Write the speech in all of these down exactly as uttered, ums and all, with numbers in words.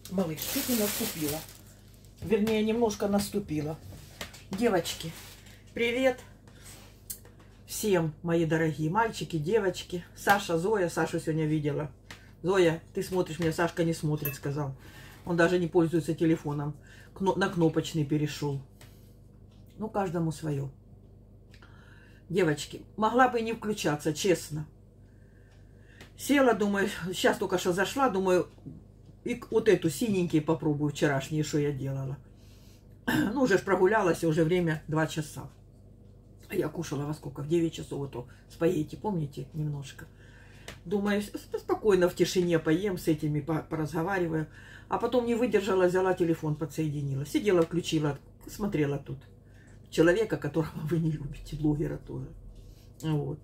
Малыш, чуть не наступила. Вернее, немножко наступила. Девочки, привет всем, мои дорогие мальчики, девочки. Саша, Зоя. Сашу сегодня видела. Зоя, ты смотришь меня, Сашка не смотрит, сказал. Он даже не пользуется телефоном. На кнопочный перешел. Ну, каждому свое. Девочки, могла бы и не включаться, честно. Села, думаю, сейчас только что зашла, думаю, и вот эту синенькие попробую, вчерашние, что я делала. Ну, уже ж прогулялась, уже время два часа. Я кушала во сколько? В девять часов, вот то, спагетти, помните, немножко. Думаю, спокойно в тишине поем, с этими поразговариваю. А потом не выдержала, взяла телефон, подсоединила. Сидела, включила, смотрела тут. Человека, которого вы не любите, блогера тоже. Вот.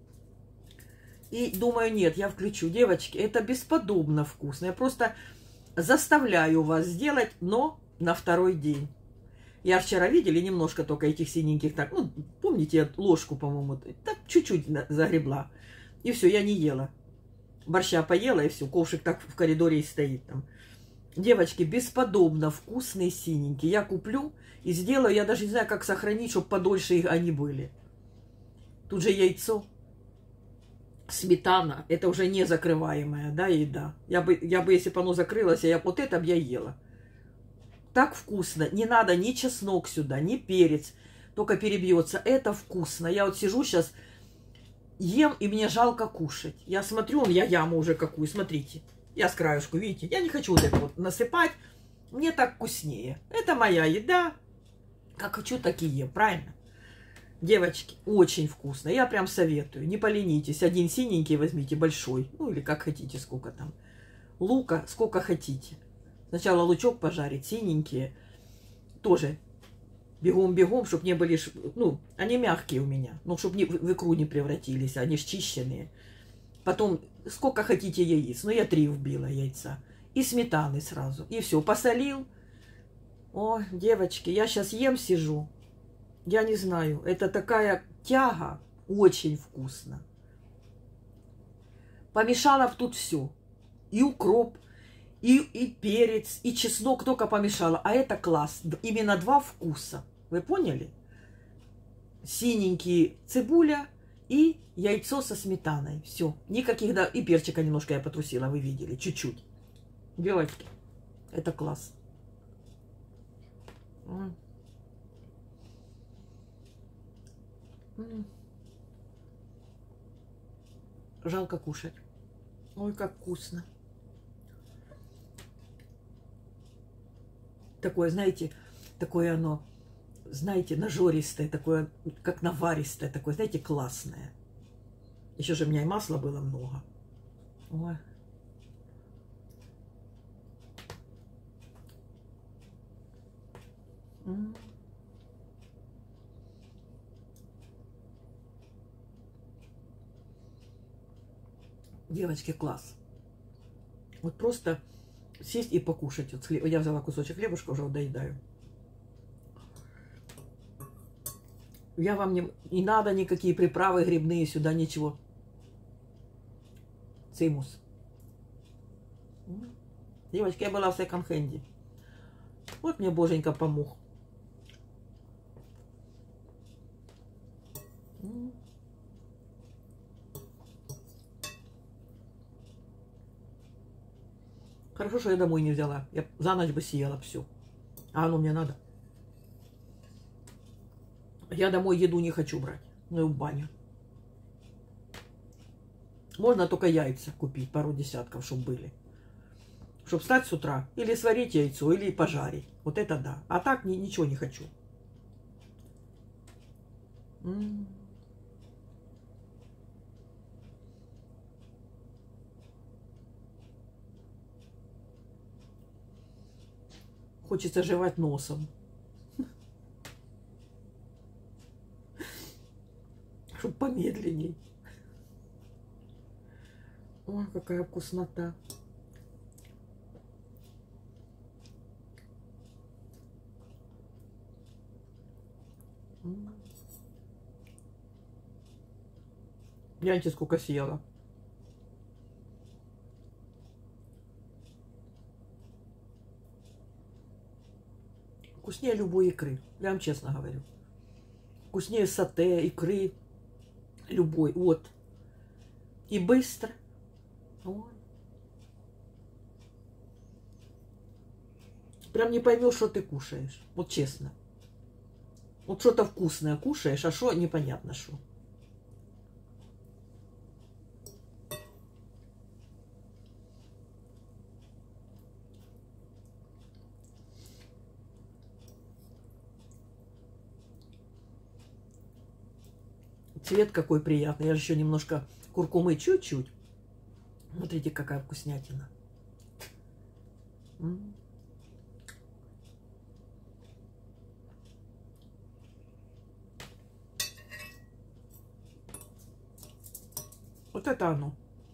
И думаю, нет, я включу. Девочки, это бесподобно вкусно. Я просто заставляю вас сделать, но на второй день. Я вчера видели немножко только этих синеньких, так, ну, помните, я ложку, по-моему, так чуть-чуть загребла. И все, я не ела. Борща поела, и все, ковшик так в коридоре и стоит там. Девочки, бесподобно вкусные синенькие. Я куплю и сделаю, я даже не знаю, как сохранить, чтобы подольше их они были. Тут же яйцо. Сметана, это уже не закрываемая, да, еда. Я бы, я бы, если бы оно закрылось, я вот это бы я ела. Так вкусно. Не надо ни чеснок сюда, ни перец. Только перебьется. Это вкусно. Я вот сижу сейчас, ем, и мне жалко кушать. Я смотрю, я яму уже какую, смотрите. Я с краешку, видите? Я не хочу вот это вот насыпать. Мне так вкуснее. Это моя еда. Как хочу, так и ем, правильно? Девочки, очень вкусно. Я прям советую. Не поленитесь. Один синенький возьмите, большой. Ну, или как хотите, сколько там. Лука, сколько хотите. Сначала лучок пожарить, синенькие. Тоже бегом-бегом, чтобы не были... Ну, они мягкие у меня. Ну, чтобы не, в икру не превратились. Они счищенные. Потом сколько хотите яиц. Ну, я три вбила яйца. И сметаны сразу. И все, посолил. О, девочки, я сейчас ем, сижу. Я не знаю, это такая тяга, очень вкусно. Помешала тут все. И укроп, и, и перец, и чеснок только помешала. А это класс. Именно два вкуса. Вы поняли? Синенький цибуля и яйцо со сметаной. Все. Никаких, да, и перчика немножко я потрусила, вы видели, чуть-чуть. Девочки, это класс. Жалко кушать. Ой, как вкусно. Такое, знаете, такое оно, знаете, нажористое, такое, как наваристое, такое, знаете, классное. Еще же у меня и масла было много. Ой. М-м. Девочки, класс. Вот просто сесть и покушать. Вот хлеб... Я взяла кусочек хлебушка, уже доедаю. Я вам не... не надо никакие приправы грибные сюда, ничего. Цимус. Девочки, я была в секонд-хенде. Вот мне боженька помог. Хорошо, что я домой не взяла. Я за ночь бы съела все. А оно мне надо. Я домой еду не хочу брать. Ну и в баню. Можно только яйца купить, пару десятков, чтобы были. Чтобы встать с утра. Или сварить яйцо, или пожарить. Вот это да. А так ни, ничего не хочу. М-м. Хочется жевать носом. Чтоб помедленней. Ой, какая вкуснота. Гляньте, сколько съела. Вкуснее любой икры. Я вам честно говорю. Вкуснее сате, икры. Любой. Вот. И быстро. Ой. Прям не поймешь, что ты кушаешь. Вот честно. Вот что-то вкусное кушаешь, а что непонятно что. Цвет какой приятный. Я же еще немножко куркумы чуть-чуть. Смотрите, какая вкуснятина. М -м. Вот это оно.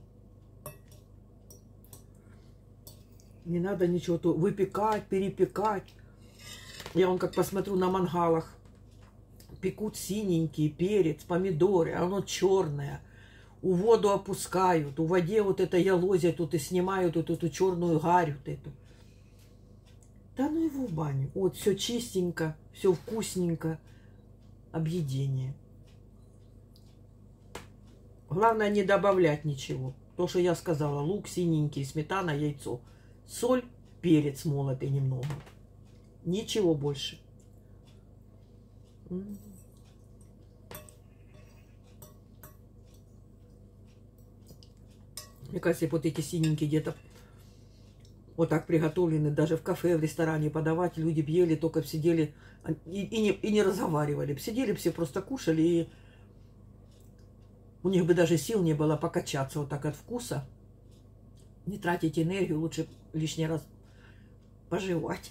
Не надо ничего то выпекать, перепекать. Я вон как посмотрю на мангалах. Пекут синенький перец, помидоры, а оно черное. У воду опускают, у воде вот это ялозят тут и снимают вот эту черную гарь вот эту. Да ну его в баню. Вот все чистенько, все вкусненько. Объедение. Главное не добавлять ничего. То, что я сказала. Лук синенький, сметана, яйцо. Соль, перец молотый немного. Ничего больше. Мне кажется, вот эти синенькие где-то вот так приготовлены, даже в кафе, в ресторане подавать, люди б ели, только б сидели и, и, не, и не разговаривали. Сидели б все, просто кушали, и у них бы даже сил не было покачаться вот так от вкуса. Не тратить энергию, лучше лишний раз пожевать.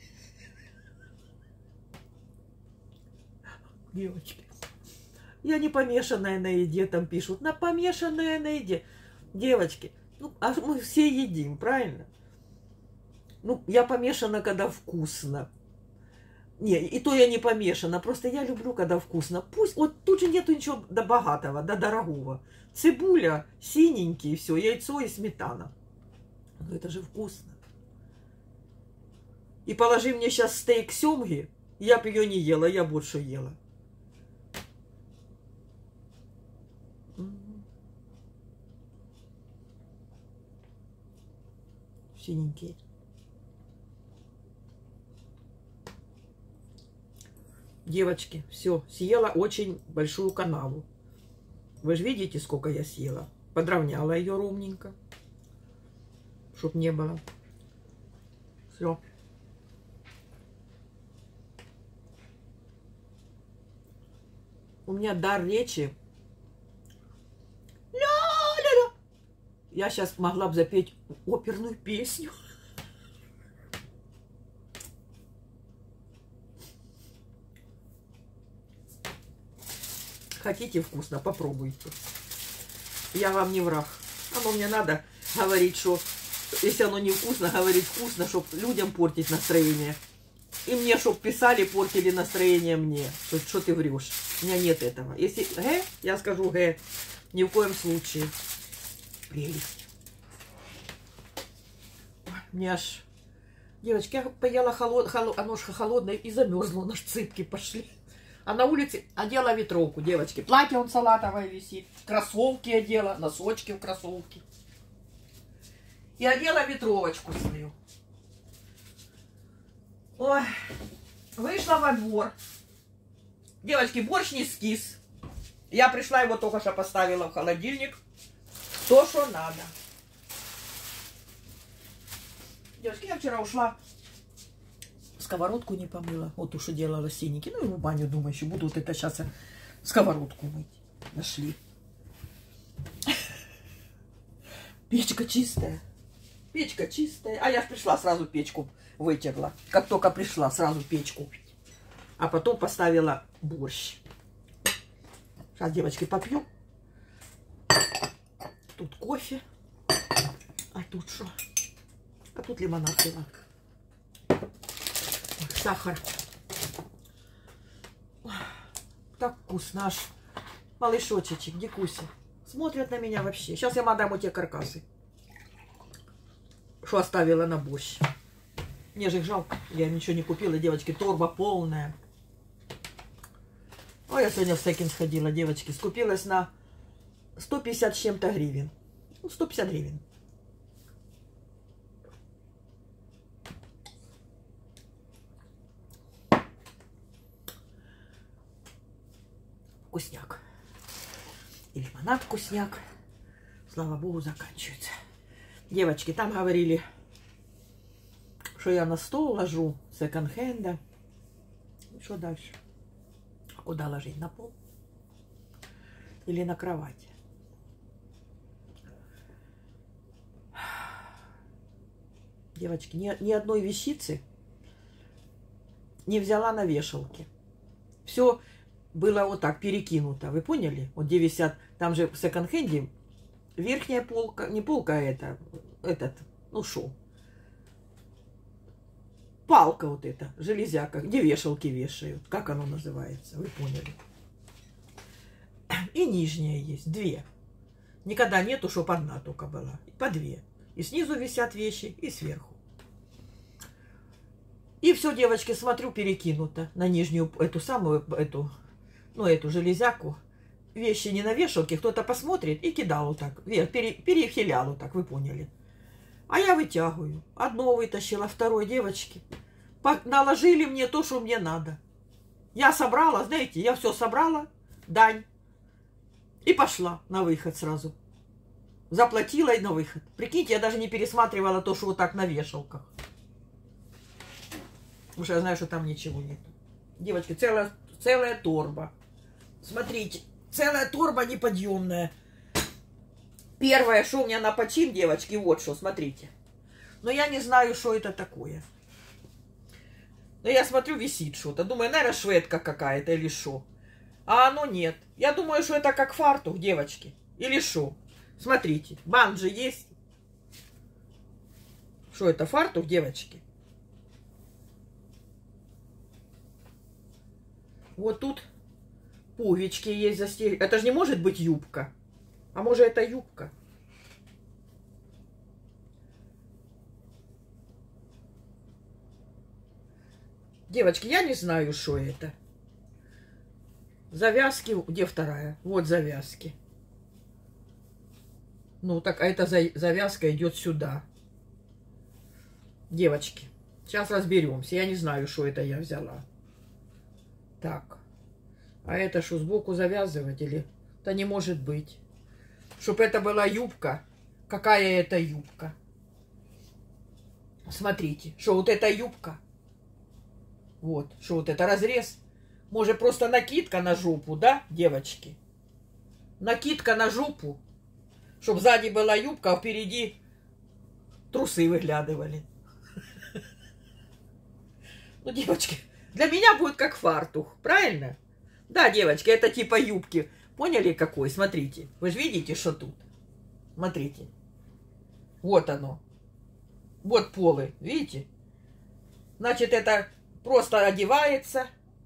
Девочки, я не помешанная на еде, там пишут, на помешанная на еде. Девочки, ну, а мы все едим, правильно? Ну, я помешана, когда вкусно. Не, и то я не помешана, просто я люблю, когда вкусно. Пусть, вот тут же нету ничего до богатого, до дорогого. Цибуля, синенький, все, яйцо и сметана. Ну, это же вкусно. И положи мне сейчас стейк семги, я бы ее не ела, я больше ела. Синенькие. Девочки, все, съела очень большую канаву. Вы же видите, сколько я съела. Подровняла ее ровненько, чтоб не было. Все. У меня дар речи. Ля-ля-ля. Я сейчас могла бы запеть оперную песню. Хотите вкусно, попробуйте. Я вам не враг. Оно мне надо говорить, что если оно не вкусно, говорить вкусно, чтобы людям портить настроение. И мне, чтобы писали, портили настроение мне. Что, что ты врешь? У меня нет этого. Если гэ, я скажу гэ. Ни в коем случае. Прелесть. Мне аж... Девочки, я поела холод... холод... оно ж холодное и замерзло. Наши цыпки пошли. А на улице одела ветровку, девочки. Платье он салатовое висит. Кроссовки одела, носочки в кроссовки. И одела ветровочку свою. Ой, вышла во двор. Девочки, борщ не скис. Я пришла, его только что поставила в холодильник. То, что надо. Девочки, я вчера ушла. Сковородку не помыла. Вот уж и делала синенький. Ну и в баню, думаю, еще буду вот это сейчас сковородку мыть. Нашли. Печка чистая. Печка чистая. А я ж пришла, сразу печку вытерла. Как только пришла, сразу печку. А потом поставила борщ. Сейчас, девочки, попью. Тут кофе. А тут что? А тут лимонад пила. Сахар. Так вкусно аж. Малышочечек, Дикуся. Смотрят на меня вообще. Сейчас я отдам у тебя каркасы. Что оставила на борщ. Мне же их жалко. Я ничего не купила, девочки. Торба полная. Ой, я сегодня в Секин сходила, девочки. Скупилась на сто пятьдесят с чем-то гривен. Ну, сто пятьдесят гривен. Вкусняк. И лимонад вкусняк. Слава богу, заканчивается. Девочки, там говорили, что я на стол ложу секонд-хенда. И что дальше? А куда ложить? На пол? Или на кровать? Девочки, ни, ни одной вещицы не взяла на вешалке. Все было вот так перекинуто. Вы поняли? Вот где висят, там же в секонд-хенде верхняя полка, не полка, а это, этот, ну шо, палка вот эта, железяка, где вешалки вешают. Как оно называется? Вы поняли? И нижняя есть, две. Никогда нету, чтоб одна только была. По две. И снизу висят вещи, и сверху. И все, девочки, смотрю, перекинуто на нижнюю, эту самую, эту, ну, эту железяку. Вещи не на вешалке, кто-то посмотрит и кидал вот так, пере, перехилял вот так, вы поняли. А я вытягиваю. Одно вытащила, второй, девочки. Наложили мне то, что мне надо. Я собрала, знаете, я все собрала, дань. И пошла на выход сразу. Заплатила и на выход. Прикиньте, я даже не пересматривала то, что вот так на вешалках. Потому что я знаю, что там ничего нет. Девочки, целая, целая торба. Смотрите, целая торба неподъемная. Первое, что у меня на почин, девочки, вот что, смотрите. Но я не знаю, что это такое. Но я смотрю, висит что-то. Думаю, наверное, шведка какая-то или что. А оно нет. Я думаю, что это как фартук, девочки. Или что? Смотрите, бант же есть. Что это, фартук, девочки? Вот тут пуговички есть застегнуты. Это же не может быть юбка. А может, это юбка? Девочки, я не знаю, что это. Завязки. Где вторая? Вот завязки. Ну, так, а эта завязка идет сюда. Девочки, сейчас разберемся. Я не знаю, что это я взяла. Так. А это что, сбоку завязывать или... Да не может быть. Чтоб это была юбка. Какая это юбка? Смотрите, что вот эта юбка. Вот, что вот это разрез. Может, просто накидка на жопу, да, девочки? Накидка на жопу. Чтоб сзади была юбка, а впереди трусы выглядывали. Ну, девочки, для меня будет как фартух, правильно? Да, девочки, это типа юбки. Поняли, какой? Смотрите. Вы же видите, что тут? Смотрите. Вот оно. Вот полы. Видите? Значит, это просто одевается,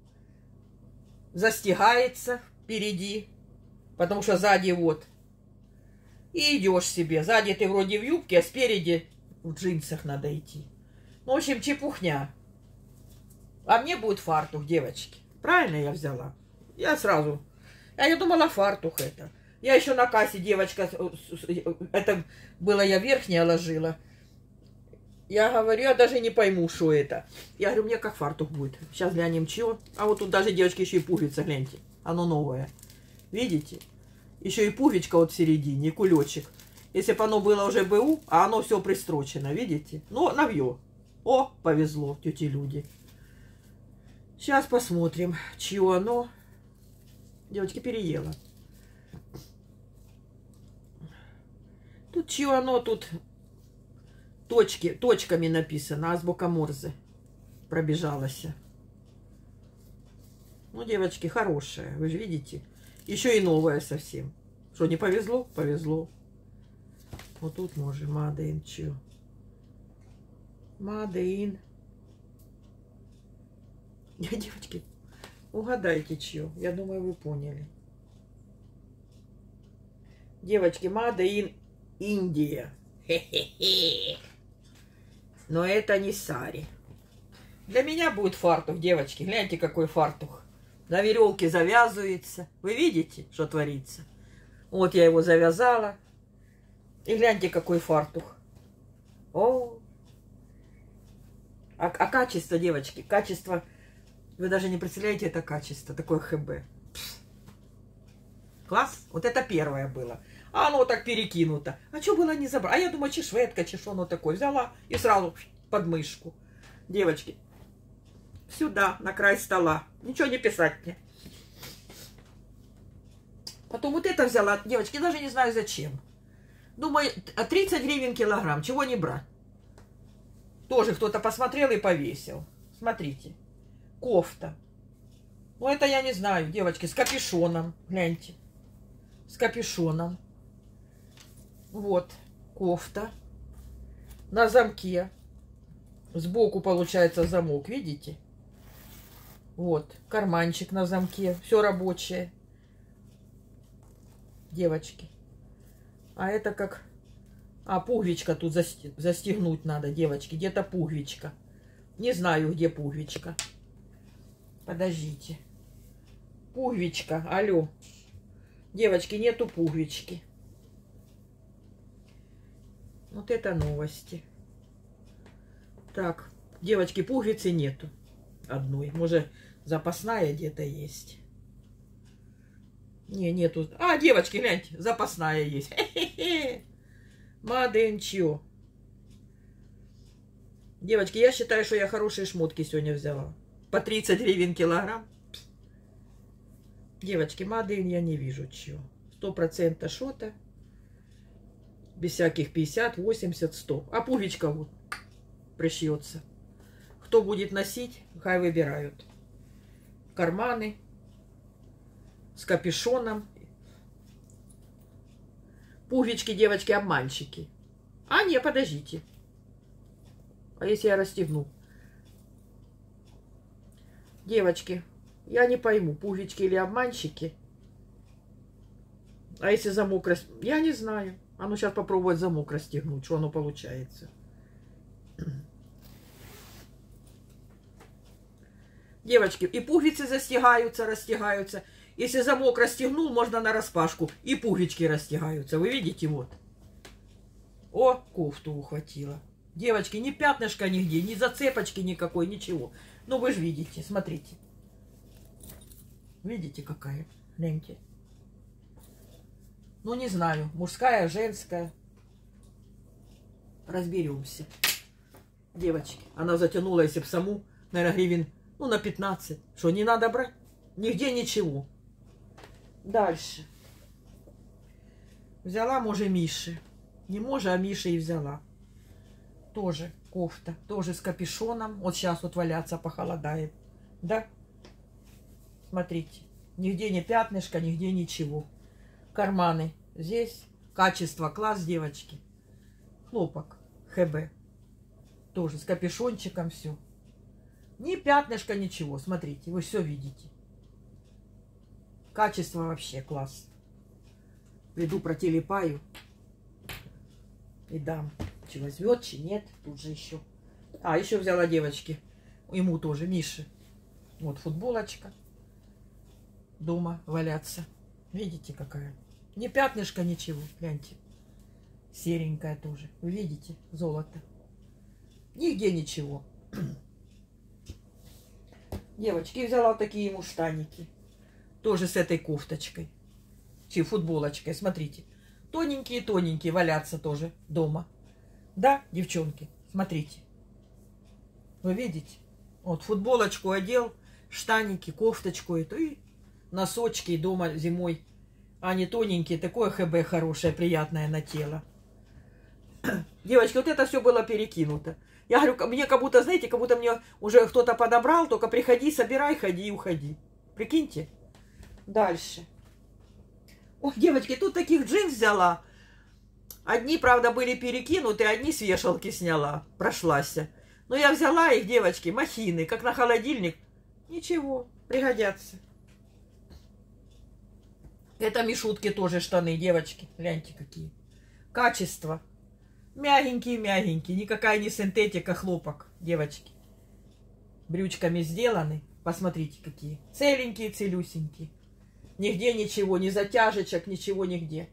застегается впереди, потому что сзади вот. И идешь себе. Сзади ты вроде в юбке, а спереди в джинсах надо идти. Ну, в общем, чепухня. А мне будет фартух, девочки. Правильно я взяла? Я сразу... А я думала, фартух это. Я еще на кассе, девочка, это было я верхнее ложила. Я говорю, я даже не пойму, что это. Я говорю, мне как фартух будет. Сейчас глянем, чего. А вот тут даже, девочки, еще и пуговица, гляньте. Оно новое. Видите? Еще и пуговичка вот в середине, и кулечек. Если бы оно было уже БУ, а оно все пристрочено, видите? Ну, навье. О, повезло, тети люди. Сейчас посмотрим, чье оно. Девочки, переела. Тут чье оно, тут точки, точками написано, азбука Морзе пробежалась. Ну, девочки, хорошая, вы же видите. Еще и новая совсем. Что, не повезло? Повезло. Вот тут может Made in чё? Made in. Девочки, угадайте, чье. Я думаю, вы поняли. Девочки, Made in Индия. Хе-хе-хе. Но это не сари. Для меня будет фартух, девочки. Гляньте, какой фартух. На веревке завязывается. Вы видите, что творится? Вот я его завязала. И гляньте, какой фартух. О! А, а качество, девочки, качество... Вы даже не представляете это качество. Такое ХБ. Пс. Класс. Вот это первое было. А оно так перекинуто. А что было не забрать? А я думаю, чешветка, чешо, оно такое. Взяла и сразу под мышку. Девочки, сюда, на край стола. Ничего не писать мне. Потом вот это взяла. Девочки, даже не знаю зачем. Думаю, тридцать гривен килограмм. Чего не брать? Тоже кто-то посмотрел и повесил. Смотрите. Кофта. Ну, это я не знаю, девочки, с капюшоном. Гляньте. С капюшоном. Вот. Кофта. На замке. Сбоку получается замок, видите? Вот. Карманчик на замке. Все рабочее. Девочки. А это как... А, пуговичка тут застегнуть надо, девочки. Где-то пуговичка. Не знаю, где пуговичка. Подождите. Пуговичка. Алло. Девочки, нету пуговички. Вот это новости. Так, девочки, пуговицы нету одной. Может, запасная где-то есть. Не, нету. А, девочки, гляньте, запасная есть. Хе-хе-хе. Маденчо. Девочки, я считаю, что я хорошие шмотки сегодня взяла. По тридцать гривен килограмм. Девочки, маден я не вижу чего. Сто процентов шота. Без всяких пятьдесят, восемьдесят, сто. А пуговичка вот пришьется. Кто будет носить, хай выбирают. Карманы с капюшоном. Пуговички, девочки, обманщики. А, не, подождите. А если я расстегну? Девочки, я не пойму, пуговички или обманщики. А если замок рас... Я не знаю. А ну сейчас попробовать замок расстегнуть, что оно получается. Девочки, и пуговицы застегаются, растягаются. Если замок расстегнул, можно на распашку. И пуговички растягаются. Вы видите, вот. О, кофту ухватила. Девочки, ни пятнышка нигде, ни зацепочки никакой, ничего. Ну, вы же видите, смотрите. Видите, какая? Гляньте. Ну, не знаю, мужская, женская. Разберемся. Девочки, она затянула, если бы саму, наверное, гривен, ну, на пятнадцать. Что, не надо брать? Нигде ничего. Дальше. Взяла, может, Миши. Не может, а Миши и взяла. Тоже кофта, тоже с капюшоном. Вот сейчас вот валяться похолодает. Да? Смотрите. Нигде не пятнышко, нигде ничего. Карманы здесь. Качество, класс, девочки. Хлопок. ХБ. Тоже с капюшончиком все. Ни пятнышка, ничего. Смотрите, вы все видите. Качество вообще класс. Приду, протелепаю. И дам. Че возьмет, че нет. Тут же еще. А, еще взяла, девочки. Ему тоже, Мише. Вот футболочка. Дома валяться. Видите, какая? Ни пятнышка, ничего. Гляньте. Серенькая тоже. Вы видите? Золото. Нигде ничего. Девочки, взяла вот такие ему штаники. Тоже с этой кофточкой. Чи футболочкой. Смотрите. Тоненькие-тоненькие валяться тоже дома. Да, девчонки? Смотрите. Вы видите? Вот футболочку одел, штаники, кофточку эту и носочки дома зимой. Они тоненькие, такое ХБ хорошее, приятное на тело. Девочки, вот это все было перекинуто. Я говорю, мне как будто, знаете, как будто мне уже кто-то подобрал, только приходи, собирай, ходи и уходи. Прикиньте. Дальше. Ой, девочки, тут таких джинс взяла. Одни, правда, были перекинуты, одни с вешалки сняла. Прошлась. Но я взяла их, девочки, махины, как на холодильник. Ничего, пригодятся. Это мишутки тоже штаны, девочки. Гляньте, какие. Качество. Мягенькие-мягенькие. Никакая не синтетика, хлопок, девочки. Брючками сделаны. Посмотрите, какие. Целенькие, целюсенькие. Нигде ничего, ни затяжечек, ничего нигде.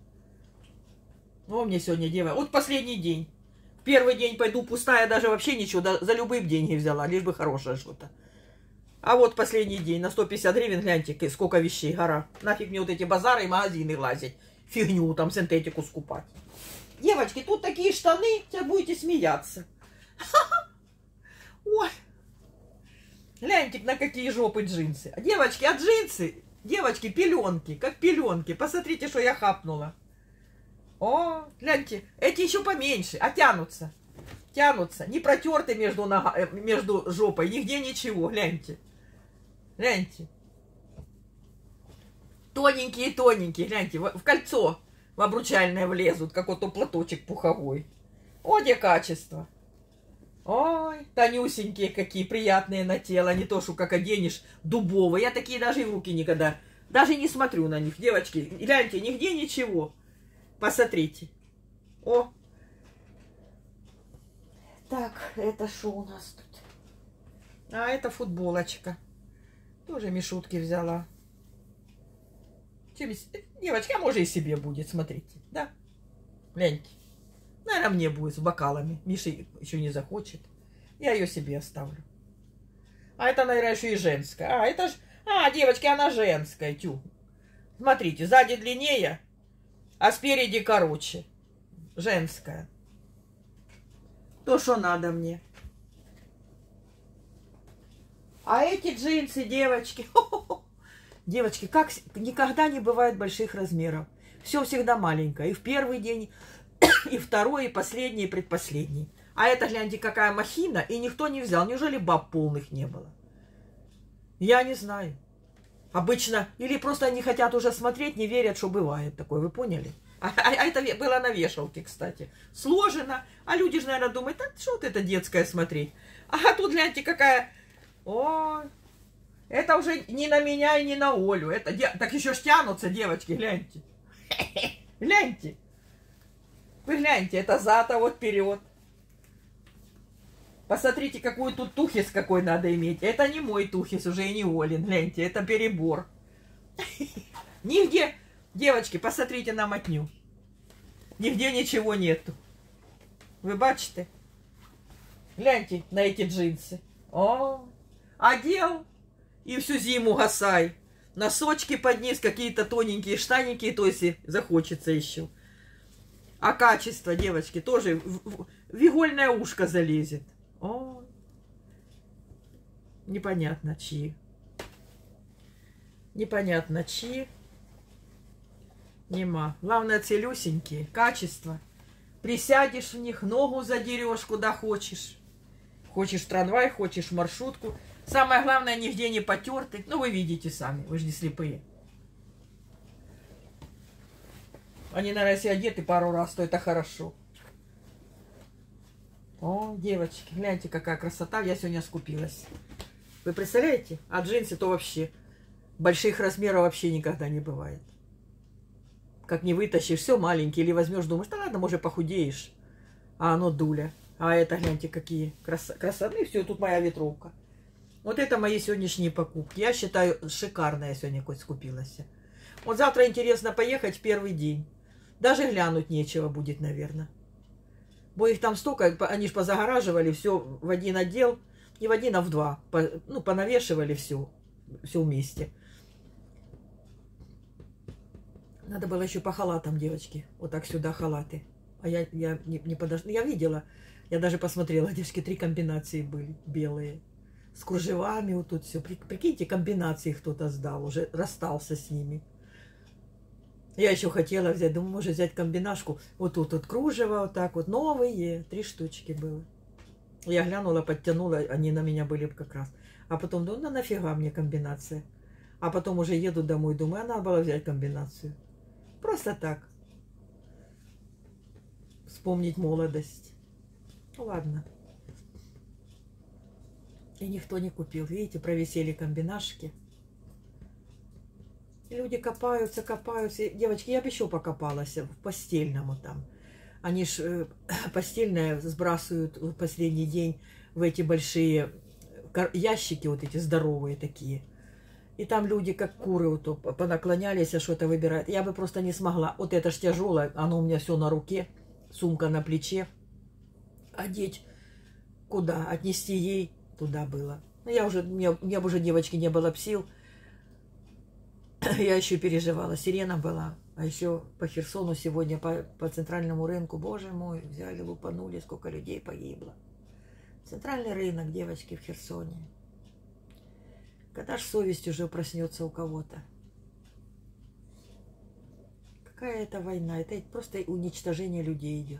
О, мне сегодня дева. Вот последний день. Первый день пойду пустая, даже вообще ничего, да, за любые деньги взяла, лишь бы хорошее что-то. А вот последний день, на сто пятьдесят гривен, гляньте, сколько вещей, гора. Нафиг мне вот эти базары и магазины лазить. Фигню там, синтетику скупать. Девочки, тут такие штаны, сейчас будете смеяться. Ой. Гляньте, на какие жопы джинсы. Девочки, а джинсы, девочки, пеленки, как пеленки. Посмотрите, что я хапнула. О, гляньте, эти еще поменьше, а тянутся. Тянутся, не протерты между, нога, между жопой, нигде ничего, гляньте. Гляньте. Тоненькие-тоненькие, гляньте, в, в кольцо в обручальное влезут, какой-то платочек пуховой. О, где качество. Ой, тонюсенькие какие, приятные на тело, не то, что как оденешь, дубовые. Я такие даже и в руки никогда, даже не смотрю на них. Девочки, гляньте, нигде ничего. Посмотрите. О. Так, это что у нас тут? А, это футболочка. Тоже Мишутки взяла. Девочки, а может и себе будет, смотрите. Да? Гляньте. Наверное, мне будет с бокалами. Миша еще не захочет. Я ее себе оставлю. А это, наверное, еще и женская. А, это ж... А, девочки, она женская. Тю. Смотрите, сзади длиннее, а спереди короче. Женская. То, что надо мне. А эти джинсы, девочки. Хо-хо-хо. Девочки, как никогда не бывает больших размеров. Все всегда маленькое. И в первый день, и второй, и последний, и предпоследний. А это, гляньте, какая махина, и никто не взял. Неужели баб полных не было? Я не знаю. Обычно, или просто они хотят уже смотреть, не верят, что бывает такое. Вы поняли? А, а, а это было на вешалке, кстати. Сложено. А люди же, наверное, думают, так что вот это детское смотреть. А тут, гляньте, какая... О, это уже не на меня и не на Олю. Это де... Так еще ж тянутся, девочки, гляньте. Гляньте. Вы гляньте, это зад, вот вперед. Посмотрите, какую тут тухис какой надо иметь. Это не мой тухис, уже и не Олин. Гляньте, это перебор. Нигде... Девочки, посмотрите на мотню. Нигде ничего нету. Вы бачите? Гляньте на эти джинсы. О, одел и всю зиму гасай. Носочки под низ, какие-то тоненькие штаники, то есть захочется еще. А качество, девочки, тоже в, в игольное ушко залезет. О, непонятно чьи. Непонятно чьи. Нема. Главное, целюсенькие. Качество. Присядешь в них, ногу задерешь, куда хочешь. Хочешь трамвай, хочешь маршрутку. Самое главное, нигде не потерты. Ну, вы видите сами, вы же не слепые. Они, наверное, если одеты пару раз, то это хорошо. О, девочки, гляньте, какая красота. Я сегодня скупилась. Вы представляете? А джинсы то вообще больших размеров вообще никогда не бывает. Как не вытащишь, все маленькие, или возьмешь, думаешь, да ладно, может, похудеешь. А оно дуля. А это, гляньте, какие крас... красоты. Все, тут моя ветровка. Вот это мои сегодняшние покупки. Я считаю, шикарная сегодня хоть скупилась. Вот завтра интересно поехать в первый день. Даже глянуть нечего будет, наверное. Бо их там столько, они ж позагораживали все в один отдел. Не в один, а в два. По, ну, понавешивали все. Все вместе. Надо было еще по халатам, девочки. Вот так сюда халаты. А я, я не, не подошла. Я видела. Я даже посмотрела. Девочки, три комбинации были. Белые. С кружевами вот тут все. Прикиньте, комбинации кто-то сдал. Уже расстался с ними. Я еще хотела взять. Думаю, может взять комбинашку. Вот тут вот кружево вот так вот. Новые. Три штучки было. Я глянула, подтянула. Они на меня были как раз. А потом думаю, ну нафига мне комбинация. А потом уже еду домой. Думаю, а надо было взять комбинацию. Просто так. Вспомнить молодость. Ну, ладно. И никто не купил. Видите, провисели комбинашки. Люди копаются, копаются. И, девочки, я бы еще покопалась в постельному там. Они ж э, постельное сбрасывают в последний день в эти большие ящики вот эти здоровые такие. И там люди, как куры, вот, понаклонялись, а что-то выбирают. Я бы просто не смогла. Вот это ж тяжелое, оно у меня все на руке, сумка на плече. Одеть куда? Отнести ей туда было. Ну, я уже, мне, у меня уже девочки не было сил. Я еще переживала. Сирена была. А еще по Херсону сегодня, по, по центральному рынку, боже мой, взяли, лупанули, сколько людей погибло. Центральный рынок, девочки, в Херсоне. Когда ж совесть уже проснется у кого-то? Какая это война? Это просто уничтожение людей идет.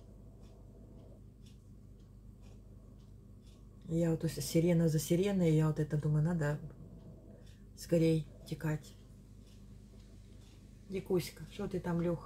Я вот сирена за сиреной, я вот это думаю, надо скорей текать. Дикуська, что ты там, Лех?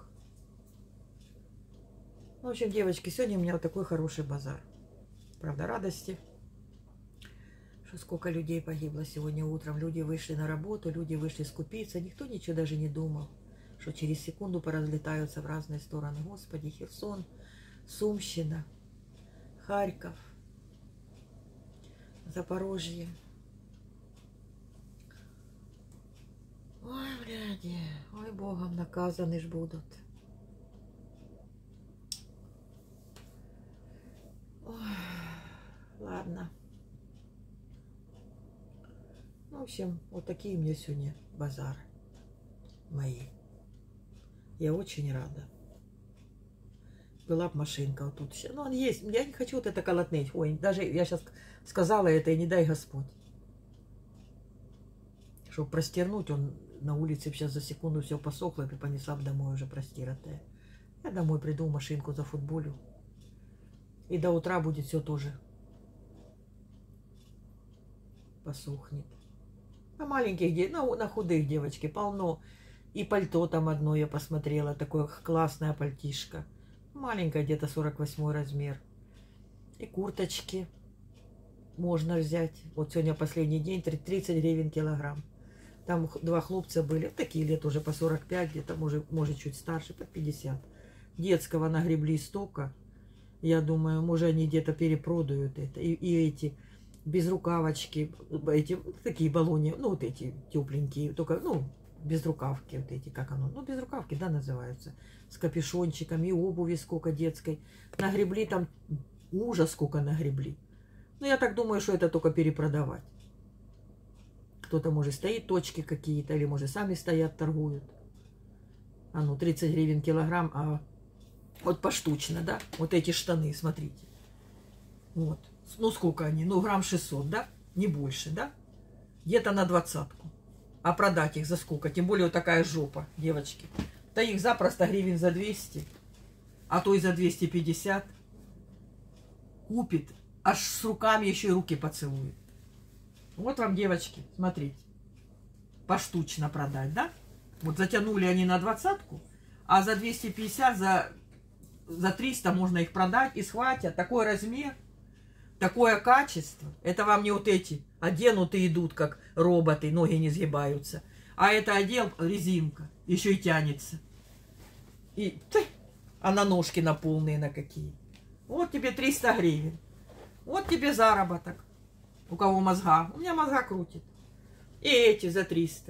В общем, девочки, сегодня у меня вот такой хороший базар. Правда, радости. Что сколько людей погибло сегодня утром. Люди вышли на работу, люди вышли скупиться. Никто ничего даже не думал, что через секунду поразлетаются в разные стороны. Господи, Херсон, Сумщина, Харьков, Запорожье. Ой, бляди, ой, Богом наказаны ж будут. Ой, ладно. В общем, вот такие у меня сегодня базары мои. Я очень рада. Была бы машинка вот тут. Ну, он есть. Я не хочу вот это колотнуть. Ой, даже я сейчас сказала это, и не дай Господь. Чтобы простернуть, он на улице сейчас за секунду все посохло, и понесла бы домой уже простиротая. Я домой приду, машинку зафутболю. И до утра будет все тоже посохнет. На маленьких, ну, на худых девочки полно. И пальто там одно я посмотрела, такое классное пальтишко. Маленькое, где-то сорок восьмой размер. И курточки можно взять. Вот сегодня последний день, тридцать гривен килограмм. Там два хлопца были, такие лет уже по сорок пять, где-то, может, может чуть старше, по пятьдесят. Детского нагребли столько. Я думаю, может, они где-то перепродают это. И, и эти безрукавочки, эти такие баллоны, ну, вот эти тепленькие, только, ну, безрукавки, вот эти, как оно, ну, безрукавки, да, называются, с капюшончиками, и обуви сколько детской. Нагребли там, ужас сколько нагребли. Ну, я так думаю, что это только перепродавать. Кто-то, может, стоит, точки какие-то, или, может, сами стоят, торгуют. А ну, тридцать гривен килограмм, а вот поштучно, да, вот эти штаны, смотрите. Вот. Ну, сколько они? Ну, грамм шестьсот, да? Не больше, да? Где-то на двадцатку. А продать их за сколько? Тем более вот такая жопа, девочки. Да их запросто гривен за двести, а то и за двести пятьдесят. Купит, аж с руками еще и руки поцелует. Вот вам, девочки, смотрите. Поштучно продать, да? Вот затянули они на двадцатку, а за двести пятьдесят, за, за триста можно их продать и схватят. Такой размер. Такое качество. Это вам не вот эти оденутые идут, как роботы, ноги не сгибаются. А это одел резинка, еще и тянется. И, а на ножки на полные на какие. Вот тебе триста гривен. Вот тебе заработок. У кого мозга. У меня мозга крутит. И эти за триста.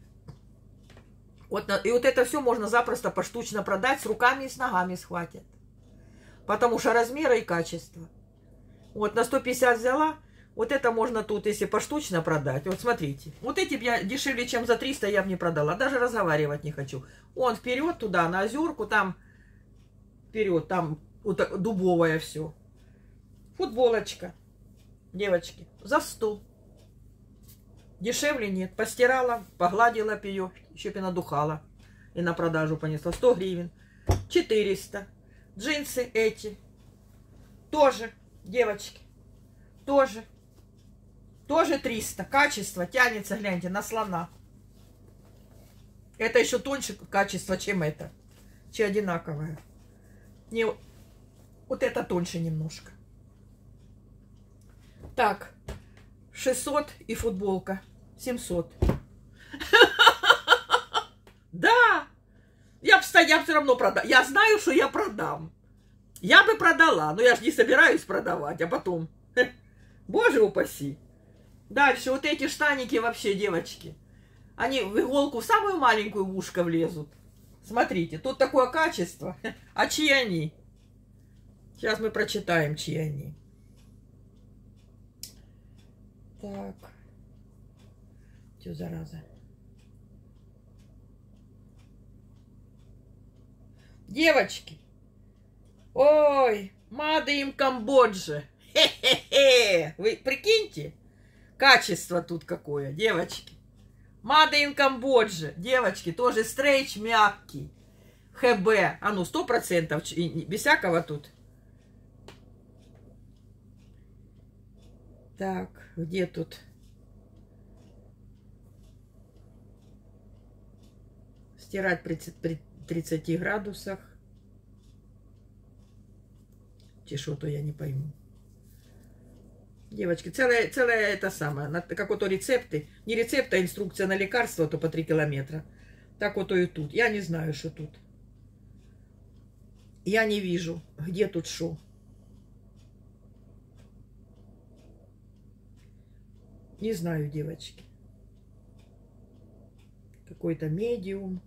Вот, и вот это все можно запросто поштучно продать, с руками и с ногами схватят. Потому что размеры и качество. Вот на сто пятьдесят взяла, вот это можно тут, если поштучно продать. Вот смотрите, вот эти я дешевле, чем за триста, я бы не продала. Даже разговаривать не хочу. Он вперед туда, на озерку, там вперед, там вот дубовое все. Футболочка, девочки, за сто. Дешевле нет. Постирала, погладила ее, еще и надухала. И на продажу понесла. сто гривен. четыреста. Джинсы эти. Тоже. Девочки, тоже, тоже триста. Качество тянется, гляньте, на слона. Это еще тоньше качество, чем это. Че одинаковое. Не, вот это тоньше немножко. Так, шестьсот и футболка. семьсот. Да, я все равно продам. Я знаю, что я продам. Я бы продала, но я же не собираюсь продавать, а потом, боже упаси, Дальше, вот эти штаники вообще, девочки. Они в иголку в самую маленькую в ушко влезут. Смотрите, тут такое качество. А чьи они? Сейчас мы прочитаем, чьи они. Так. Что, зараза? Девочки. Ой, Made in Камбоджа. Хе-хе-хе. Вы прикиньте, качество тут какое, девочки. Made in Камбоджа. Девочки, тоже стрейч мягкий. ХБ. А ну, сто процентов. Без всякого тут. Так, где тут? Стирать при тридцати градусах. Чи что-то я не пойму. Девочки, целая, целая это самое, как вот рецепты. Не рецепт, а инструкция на лекарство, то по три километра. Так вот и тут. Я не знаю, что тут. Я не вижу, где тут что. Не знаю, девочки. Какой-то медиум.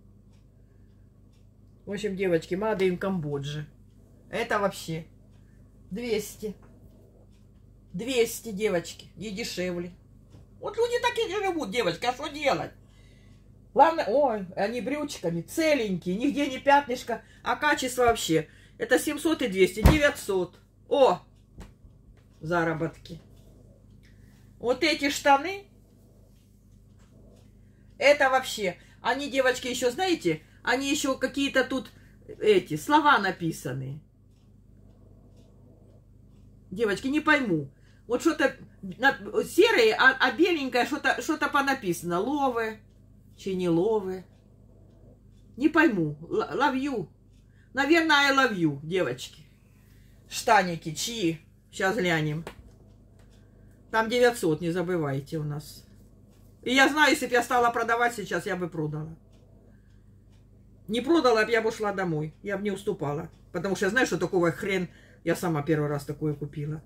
В общем, девочки, Made in Камбоджа. Это вообще двести. двести, девочки. И дешевле. Вот люди так и живут, девочки. А что делать? Главное, ой, они брючками целенькие. Нигде не пятнышко. А качество вообще. Это семьсот и двести. девятьсот. О! Заработки. Вот эти штаны. Это вообще. Они, девочки, еще, знаете, они еще какие-то тут эти слова написаны. Девочки, не пойму. Вот что-то серое, а, а беленькое что-то что-то понаписано. Ловы, чи не ловы. Не пойму. Love you. Наверное, I love you, девочки. Штаники, чьи? Сейчас глянем. Там девятьсот, не забывайте у нас. И я знаю, если бы я стала продавать сейчас, я бы продала. Не продала, я бы ушла домой. Я бы не уступала. Потому что я знаю, что такого хрен. Я сама первый раз такое купила.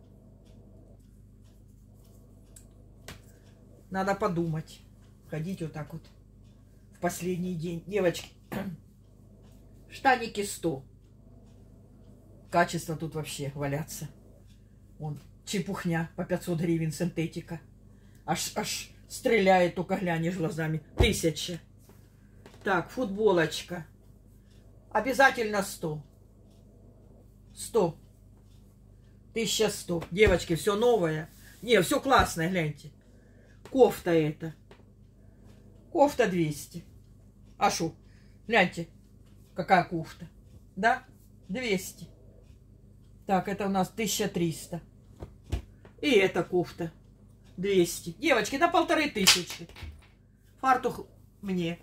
Надо подумать. Ходить вот так вот. В последний день. Девочки. Штаники сто. Качество тут вообще валяться. Вон, чепухня по пятьсот гривен синтетика. Аж, аж стреляет, только глянешь глазами. Тысяча. Так, футболочка. Обязательно сто. сто. тысяча сто. Девочки, все новое. Не, все классное, гляньте. Кофта это. Кофта двести. А шо? Гляньте, какая кофта. Да? двести. Так, это у нас тысяча триста. И эта кофта. двести. Девочки, на полторы тысячи. Фартух мне.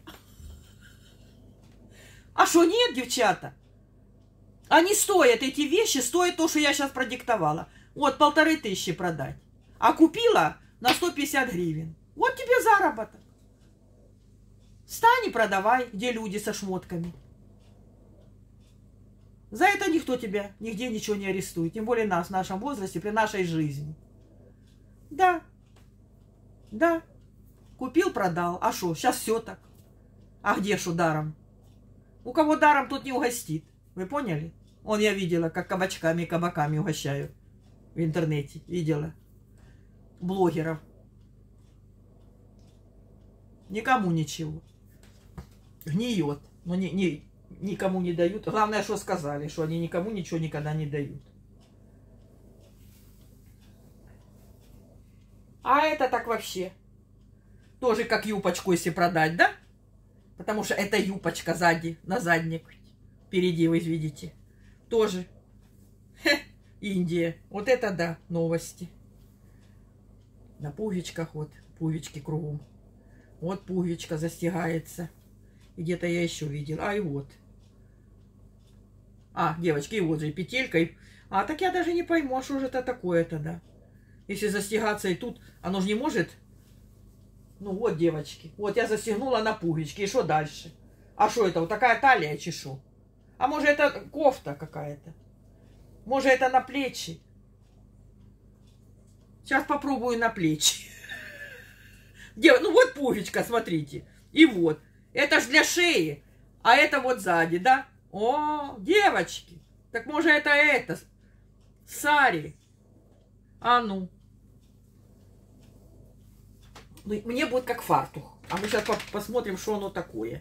А что нет, девчата? Они стоят, эти вещи стоят то, что я сейчас продиктовала. Вот, полторы тысячи продать. А купила на сто пятьдесят гривен. Вот тебе заработок. Встань и продавай, где люди со шмотками. За это никто тебя нигде ничего не арестует. Тем более нас в нашем возрасте, при нашей жизни. Да. Да. Купил, продал. А что, сейчас все так. А где что даром? У кого даром, тут не угостит. Вы поняли? Он я видела, как кабачками и кабаками угощают. В интернете. Видела. Блогеров. Никому ничего. Гниет. Но не, не, никому не дают. Главное, что сказали, что они никому ничего никогда не дают. А это так вообще. Тоже как юбочку, если продать, да? Потому что это юбочка сзади, на задник. Впереди вы видите. Тоже. Хе, Индия. Вот это да, новости. На пуговичках вот. Пуговички кругом. Вот пуговичка застигается. И где-то я еще видела. А, и вот. А, девочки, и вот же петелька. И... А, так я даже не пойму, а что же это такое-то, да? Если застигаться и тут, оно же не может... Ну вот, девочки. Вот я застегнула на пуговички. И что дальше? А что это? Вот такая талия, чешу. А может это кофта какая-то? Может это на плечи? Сейчас попробую на плечи. Дев... Ну вот пуговичка, смотрите. И вот. Это ж для шеи. А это вот сзади, да? О, девочки. Так может это это? Сари. А ну. Мне будет как фартух. А мы сейчас посмотрим, что оно такое.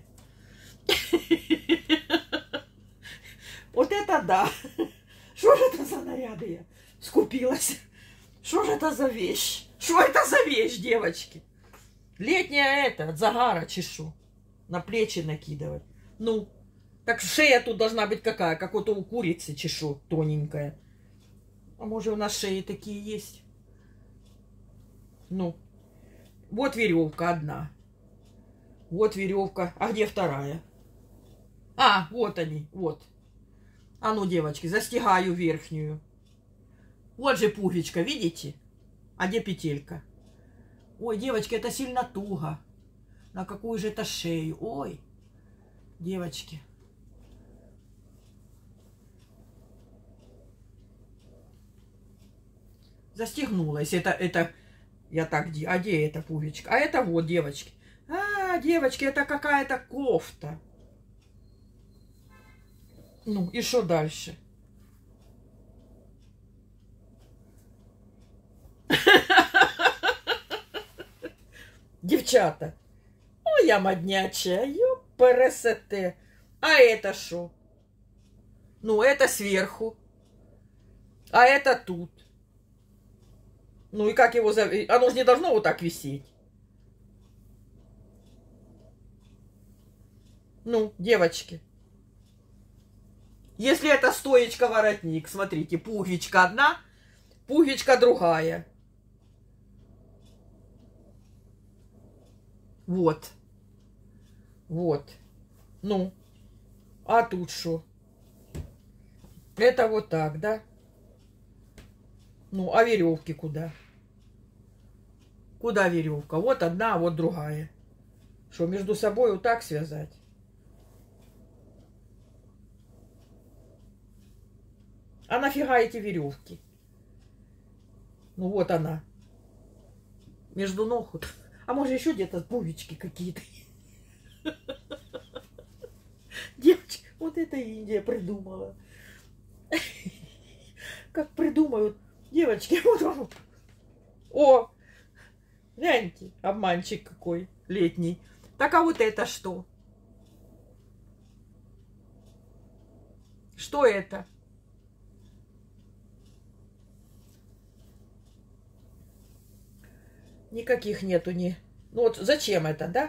Вот это да. Что же это за наряды я скупилась? Что же это за вещь? Что это за вещь, девочки? Летняя это, от загара чешу. На плечи накидывать. Ну, так шея тут должна быть какая? Как вот у курицы чешу, тоненькая. А может у нас шеи такие есть? Ну, вот веревка одна. Вот веревка. А где вторая? А, вот они, вот. А ну, девочки, застегаю верхнюю. Вот же пуговичка, видите? А где петелька? Ой, девочки, это сильно туго. На какую же это шею? Ой, девочки. Застегнула. Если это, это, я так, а где эта пуговичка? А это вот, девочки. А, девочки, это какая-то кофта. Ну, и что дальше? Девчата. Ой, я моднячая, ёпересете. А это что? Ну, это сверху. А это тут. Ну, и как его зовут? Оно же не должно вот так висеть. Ну, девочки. Если это стоечка-воротник, смотрите, пуговичка одна, пуговичка другая. Вот. Вот. Ну. А тут что? Это вот так, да? Ну, а веревки куда? Куда веревка? Вот одна, а вот другая. Что, между собой вот так связать? А нафига эти веревки? Ну, вот она. Между ног. А может еще где-то пуговички какие-то? Девочки, вот это Индия придумала. Как придумают. Девочки, вот он. О, гляньте, обманщик какой летний. Так, а вот это что? Что это? Никаких нету ни... Ну вот зачем это, да?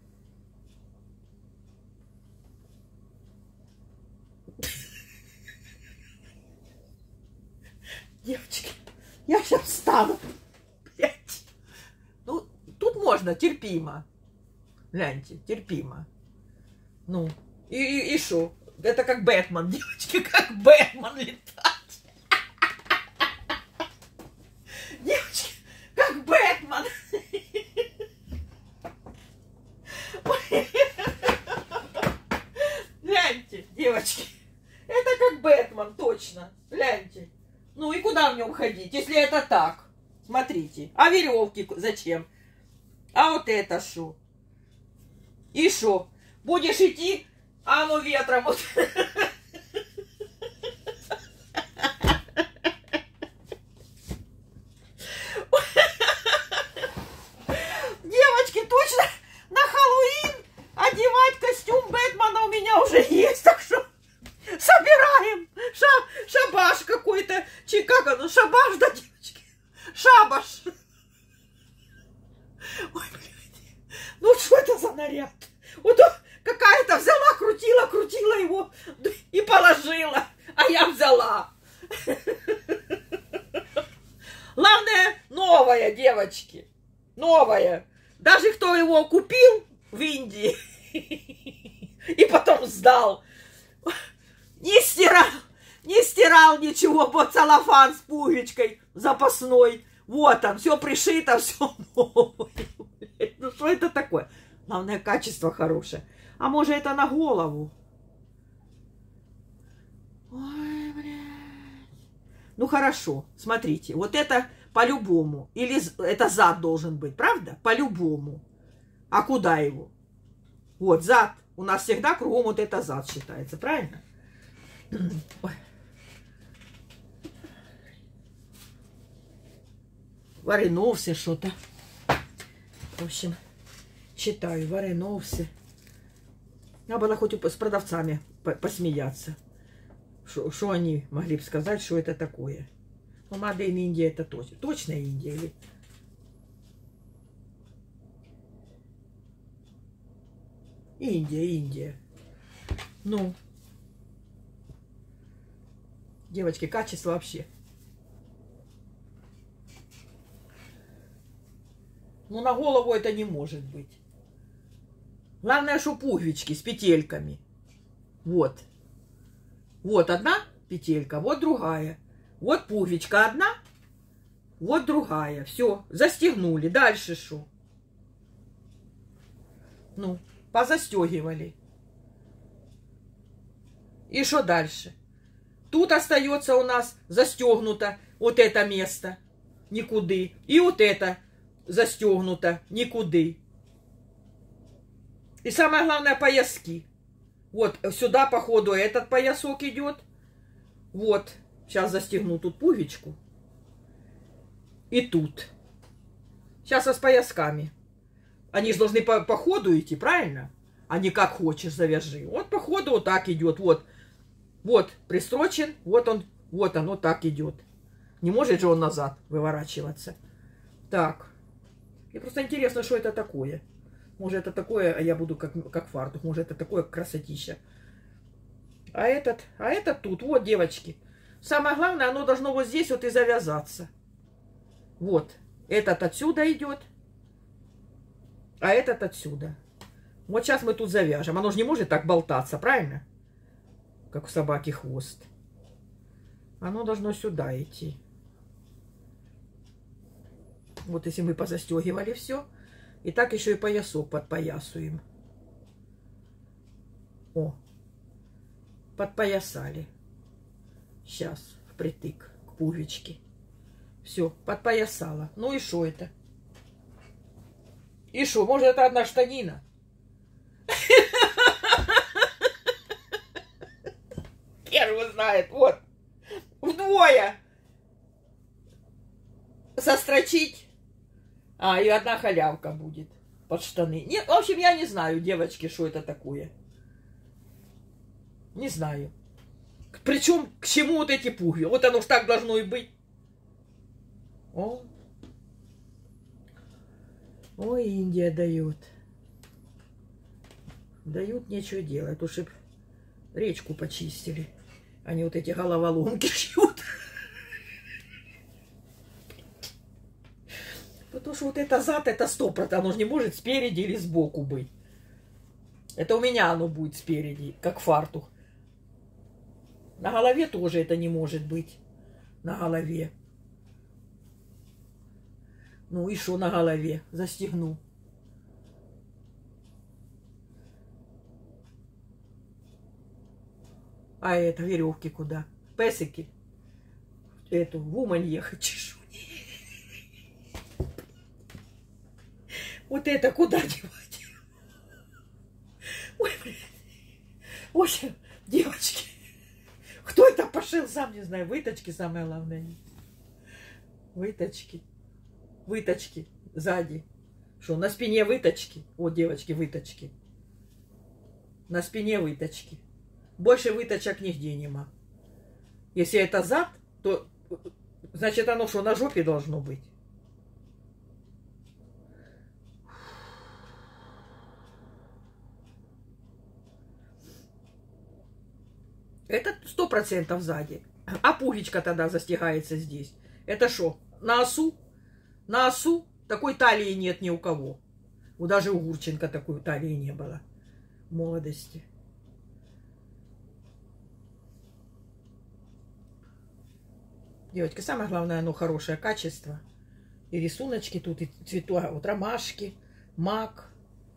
Девочки, я сейчас встану. Блядь. Ну, тут можно, терпимо. Гляньте, терпимо. Ну, и что? Это как Бэтмен, девочки, как Бэтмен летать. Девочки, как Бэтмен. Гляньте, девочки, это как Бэтмен, точно. Гляньте. Ну и куда в нем ходить, если это так? Смотрите. А веревки зачем? А вот это что? И что? Будешь идти, а оно ветром вот. Девочки, точно на Хэллоуин одевать костюм Бэтмена у меня уже есть, так что собираем. Ша, шабаш какой-то. Чи, как оно? Шабаш, да, девочки? Шабаш. Ой, блядь. Ну, что это за наряд? Вот какая-то взяла, крутила, крутила его и положила. А я взяла. Главное, новая, девочки. Новая. Даже кто его купил в Индии и потом сдал. Не стирал, не стирал ничего, вот целлофан с пуговичкой запасной. Вот он, все пришито, все новое. Ну что это такое? Главное, качество хорошее. А может это на голову? Ой, блядь. Ну хорошо, смотрите, вот это по-любому. Или это зад должен быть, правда? По-любому. А куда его? Вот, зад. У нас всегда кругом вот это зад считается, правильно? Ой. Вареновцы что-то. В общем, читаю вареновцы. Надо было хоть с продавцами посмеяться. Что они могли бы сказать, что это такое. Ну, Made in India это точно. Точно Индия или... Индия, Индия. Ну. Девочки, качество вообще. Ну, на голову это не может быть. Главное, что пуговички с петельками. Вот. Вот одна петелька, вот другая. Вот пуговичка одна, вот другая. Все, застегнули. Дальше что? Ну, позастегивали. И что дальше? Тут остается у нас застегнуто вот это место. Никуды. И вот это застегнуто. Никуды. И самое главное, пояски. Вот сюда, по ходу, этот поясок идет. Вот. Сейчас застегну тут пуговичку. И тут. Сейчас с поясками. Они же должны по, по ходу идти, правильно? А не как хочешь завяжи. Вот по ходу вот так идет. Вот. Вот пристрочен. Вот он. Вот он вот так идет. Не может же он назад выворачиваться. Так. Мне просто интересно, что это такое. Может, это такое, а я буду как, как фартук. Может, это такое красотища. А этот, а этот тут. Вот, девочки. Самое главное, оно должно вот здесь вот и завязаться. Вот. Этот отсюда идет. А этот отсюда. Вот сейчас мы тут завяжем. Оно же не может так болтаться, правильно? Как у собаки хвост. Оно должно сюда идти. Вот если мы позастегивали все. И так еще и поясок подпоясуем. О. Подпоясали. Сейчас впритык к пуговичке. Все, подпоясала. Ну и что это? И что? Может, это одна штанина? Хер его знает. Вот. Вдвое. Сострочить. А, и одна халявка будет под штаны. Нет, в общем, я не знаю, девочки, что это такое. Не знаю. Причем, к чему вот эти пуговицы? Вот оно ж так должно и быть. О. Ой, Индия дает. Дают, нечего делать. Уж и речку почистили. Они вот эти головоломки шьют. Потому что вот это зад, это сто процентов. Оно же не может спереди или сбоку быть. Это у меня оно будет спереди, как фартук. На голове тоже это не может быть. На голове. Ну и что на голове? Застегну. А это веревки куда? Песики. Эту в Умань ехать чешу. Вот это куда девать? Ой, блин. В общем, девочки, кто это пошил, сам не знаю. Выточки самое главное. Выточки. Выточки сзади. Что, на спине выточки? Вот, девочки, выточки. На спине выточки. Больше выточек нигде нема. Если это зад, то значит оно что, на жопе должно быть? Это сто процентов сзади. А пуговичка тогда застегается здесь. Это что? На осу? На осу такой талии нет ни у кого. Вот даже у Гурченко такой талии не было в молодости. Девочки, самое главное, оно хорошее качество. И рисуночки тут, и цветы, вот ромашки, мак,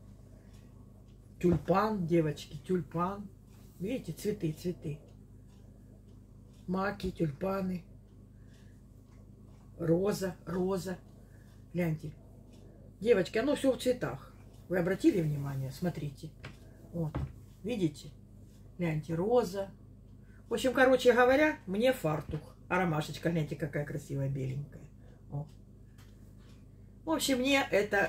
тюльпан, девочки, тюльпан. Видите, цветы, цветы. Маки, тюльпаны. роза, роза. Гляньте. Девочки, оно все в цветах. Вы обратили внимание? Смотрите. Вот. Видите? Гляньте, роза. В общем, короче говоря, мне фартух. А ромашечка, гляньте, какая красивая, беленькая. О. В общем, мне это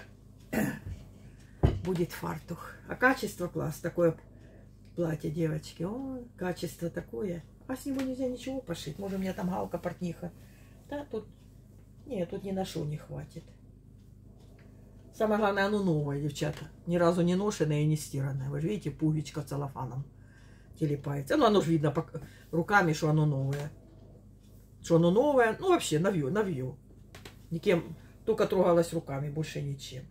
будет фартух. А качество класс. Такое платье, девочки. О, качество такое. А с него нельзя ничего пошить. Может, у меня там галка, портниха. Да, тут... Нет, тут ни на шо не хватит. Самое главное, оно новое, девчата. Ни разу не ношенное и не стиранное. Вы же видите, пуговичка целлофаном телепается. Ну, оно же видно руками, что оно новое. Что оно новое. Ну, вообще, навью, навью. Никем, только трогалась руками, больше ничем.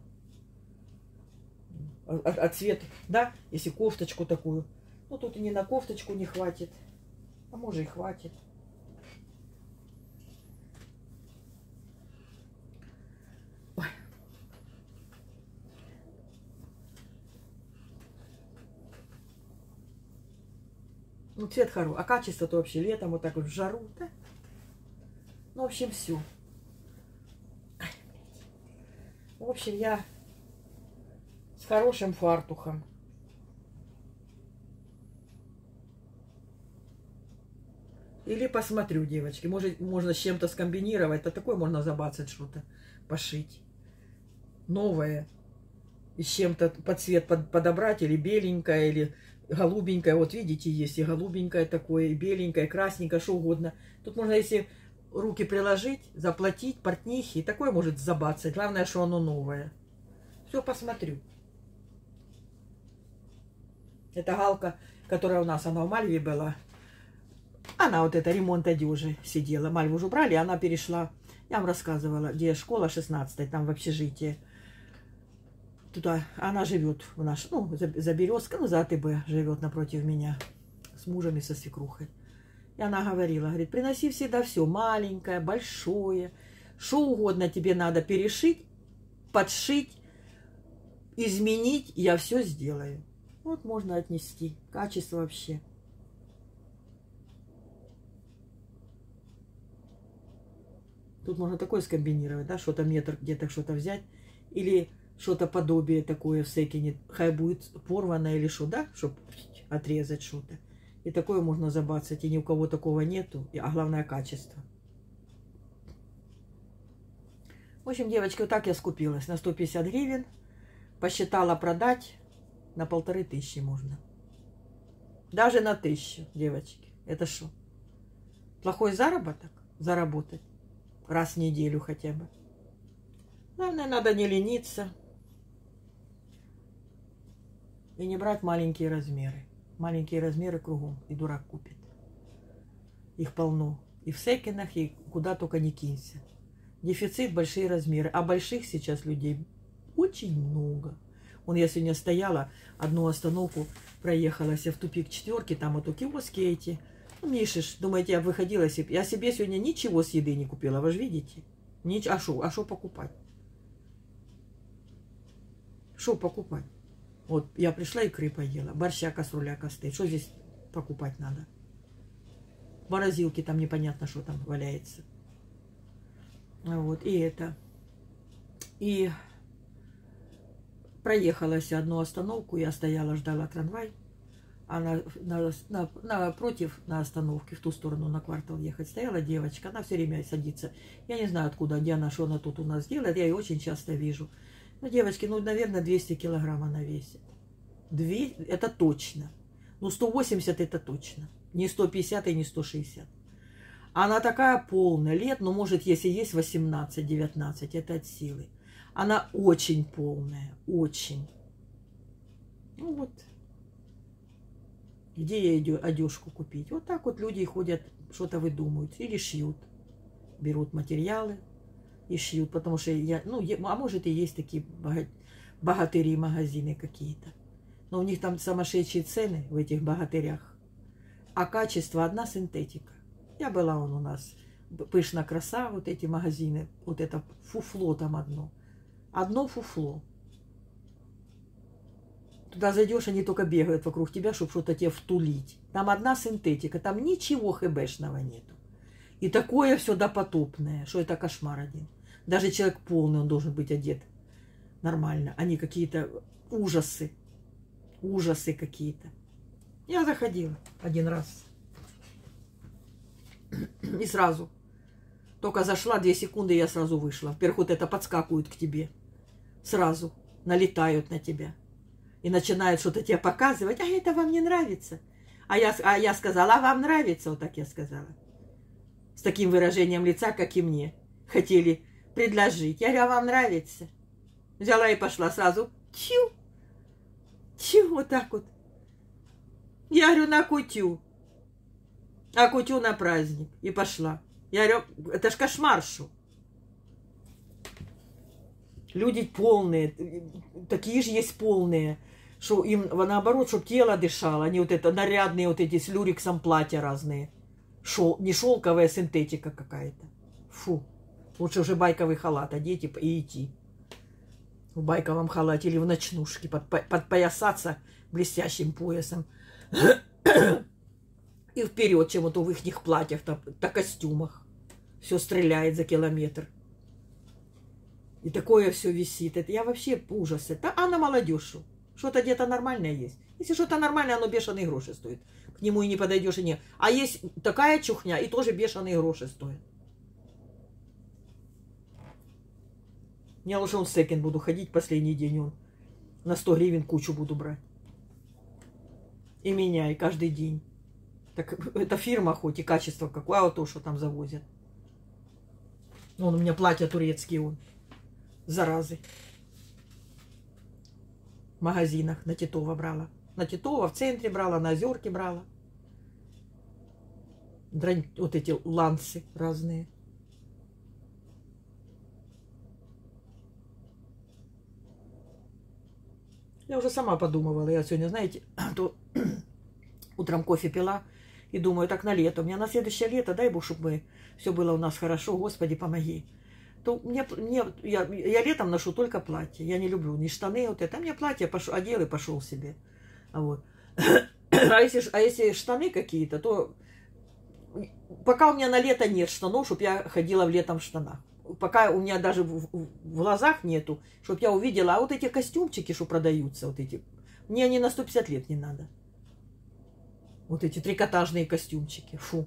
А, а цвет, да, если кофточку такую. Ну, тут и не на кофточку не хватит. А может и хватит. Ой. Ну, цвет хороший. А качество-то вообще летом вот так вот в жару, да? Ну, в общем, все. В общем, я с хорошим фартухом. Или посмотрю, девочки. Может, можно с чем-то скомбинировать. А такое можно забацать что-то, пошить. Новое. И с чем-то под цвет под, подобрать. Или беленькое, или голубенькое. Вот видите, есть и голубенькое такое, и беленькое, и красненькое, что угодно. Тут можно, если руки приложить, заплатить, портнихи. И такое может забацать. Главное, что оно новое. Все, посмотрю. Это галка, которая у нас, она в Мальве была. Она вот это ремонт одежи сидела. Мальву уже убрали, она перешла. Я вам рассказывала, где школа шестнадцатая, там в общежитии. Туда она живет в наш, ну, за, за Березкой, ну, за АТБ живет напротив меня. С мужем и со свекрухой. И она говорила, говорит, приноси всегда все, маленькое, большое. Что угодно тебе надо перешить, подшить, изменить, я все сделаю. Вот можно отнести. Качество вообще. Тут можно такое скомбинировать, да, что-то метр где-то что-то взять. Или что-то подобие такое в секине. Хай будет порвано или что, да, чтобы отрезать что-то. И такое можно забацать. И ни у кого такого нету. А главное, качество. В общем, девочки, вот так я скупилась. На сто пятьдесят гривен. Посчитала продать. На полторы тысячи можно. Даже на тысячу, девочки. Это что? Плохой заработок? Заработать. Раз в неделю хотя бы. Главное, надо не лениться. И не брать маленькие размеры. Маленькие размеры кругом. И дурак купит. Их полно. И в секинах, и куда только не кинься. Дефицит, большие размеры. А больших сейчас людей очень много. Вон я сегодня стояла, одну остановку проехалась, я в тупик четверки, там вот у киоски эти. Ну, Мишиш, думаете, я выходила, я себе сегодня ничего с еды не купила, вы же видите? Нич... А что а шо покупать? Что покупать? Вот я пришла, икры поела, борща, кастрюляка стоит. Что здесь покупать надо? В морозилке там непонятно, что там валяется. Вот, и это. И проехалась одну остановку, я стояла, ждала трамвай. А на, на, на, напротив, на остановке, в ту сторону, на квартал ехать, стояла девочка. Она все время садится. Я не знаю, откуда, где она, что она тут у нас делает. Я ее очень часто вижу. Ну, девочки, ну, наверное, двести килограмм она весит. Две, это точно. Ну, сто восемьдесят это точно. Не сто пятьдесят и не сто шестьдесят. Она такая полная. Лет, ну, может, если есть восемнадцать-девятнадцать, это от силы. Она очень полная. Очень. Ну, вот. Где ей одежку купить? Вот так вот люди ходят, что-то выдумывают. Или шьют. Берут материалы и шьют. Потому что, я, ну, а может и есть такие богатыри магазины какие-то. Но у них там сумасшедшие цены в этих богатырях. А качество одна синтетика. Я была он у нас. Пышна краса, вот эти магазины. Вот это фуфло там одно. Одно фуфло. Туда зайдешь, они только бегают вокруг тебя, чтобы что-то тебе втулить. Там одна синтетика, там ничего хэбэшного нету. И такое все допотопное, что это кошмар один. Даже человек полный, он должен быть одет нормально, а не какие-то ужасы. Ужасы какие-то. Я заходила один раз. И сразу. Только зашла, две секунды, и я сразу вышла. Во-первых, вот это подскакивают к тебе. Сразу. Налетают на тебя. И начинают что-то тебе показывать. А это вам не нравится. А я, а я сказала, а вам нравится? Вот так я сказала. С таким выражением лица, как и мне. Хотели предложить. Я говорю, а вам нравится? Взяла и пошла сразу. Тю. Тю, вот так вот. Я говорю, на кутю. А кутю на праздник. И пошла. Я говорю, это ж кошмар, шо. Люди полные, такие же есть полные, что им наоборот, чтобы тело дышало, они вот это нарядные вот эти с люрексом платья разные. Шел, не шелковая синтетика какая-то. Фу. Лучше уже байковый халат одеть и идти. В байковом халате или в ночнушке, под, подпоясаться блестящим поясом. И вперед, чем вот в их платьях, то, то костюмах. Все стреляет за километр. И такое все висит. Это я вообще ужас. Это, а на молодежь. Что-то где-то нормальное есть. Если что-то нормальное, оно бешеные гроши стоит. К нему и не подойдешь, и не. А есть такая чухня, и тоже бешеные гроши стоит. Я лучше он в секонд буду ходить последний день. Он на сто гривен кучу буду брать. И меня, и каждый день. Так это фирма хоть и качество какое, а вот то, что там завозят. Вон у меня платья турецкие, он. Заразы. В магазинах на Титова брала. На Титова в центре брала, на Озерке брала. Дрань, вот эти ланцы разные. Я уже сама подумывала. Я сегодня, знаете, то утром кофе пила. И думаю, так на лето. У меня на следующее лето, дай бог, чтобы все было у нас хорошо. Господи, помоги. То мне, мне, я, я летом ношу только платье. Я не люблю ни штаны, вот это. А мне платье пошел, одел и пошел себе. А, вот. а, если, а если штаны какие-то, то пока у меня на лето нет штанов, чтобы я ходила в летом в штанах. Пока у меня даже в, в, в глазах нету, чтобы я увидела. А вот эти костюмчики, что продаются, вот эти, мне они на сто пятьдесят лет не надо. Вот эти трикотажные костюмчики. Фу.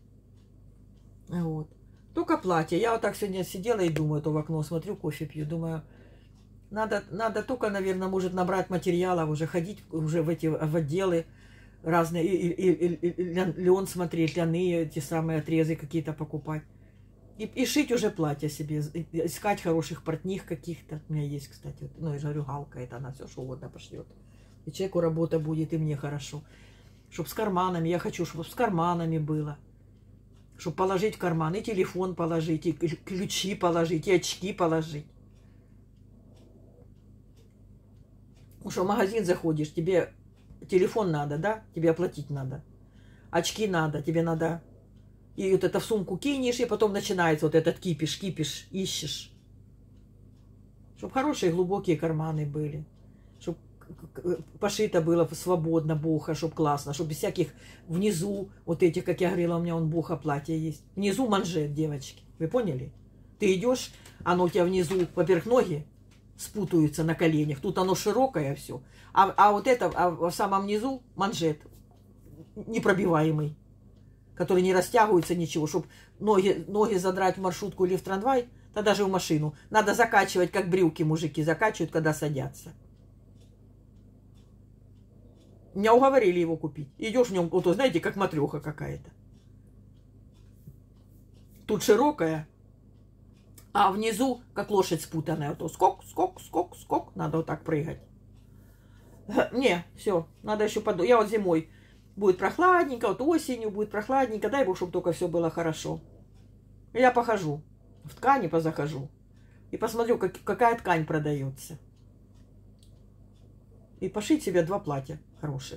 Вот. Только платье. Я вот так сегодня сидела и думаю, то в окно смотрю, кофе пью. Думаю, надо, надо только, наверное, может набрать материалов, уже ходить уже в эти в отделы разные. И, и, и, и лен смотреть, ляны, эти самые отрезы какие-то покупать. И, и шить уже платье себе. Искать хороших портних каких-то. У меня есть, кстати. Вот, ну, я же говорю, Галка, это она все что угодно пошлет. И человеку работа будет, и мне хорошо. Чтобы с карманами, я хочу, чтобы с карманами было. Чтобы положить в карман, и телефон положить, и ключи положить, и очки положить. Потому что в магазин заходишь, тебе телефон надо, да? Тебе оплатить надо. Очки надо, тебе надо. И вот это в сумку кинешь, и потом начинается вот этот кипиш, кипиш, ищешь. Чтобы хорошие глубокие карманы были. Чтобы пошито было свободно, боха, чтобы классно, чтобы без всяких внизу, вот этих, как я говорила, у меня он боха платье есть. Внизу манжет, девочки. Вы поняли? Ты идешь, оно у тебя внизу поверх ноги спутаются на коленях. Тут оно широкое все. А, а вот это, а в самом низу манжет непробиваемый, который не растягивается ничего, чтобы ноги, ноги задрать в маршрутку или в трамвай, да даже в машину. Надо закачивать, как брюки мужики закачивают, когда садятся. Меня уговорили его купить. Идешь в нем, вот, знаете, как матреха какая-то. Тут широкая, а внизу, как лошадь спутанная. Вот, скок, скок, скок, скок. Надо вот так прыгать. Не, все, надо еще подумать. Я вот зимой будет прохладненько, вот осенью будет прохладненько. Дай бог, чтобы только все было хорошо. Я похожу, в ткани позахожу. И посмотрю, как, какая ткань продается. И пошить себе два платья хороших.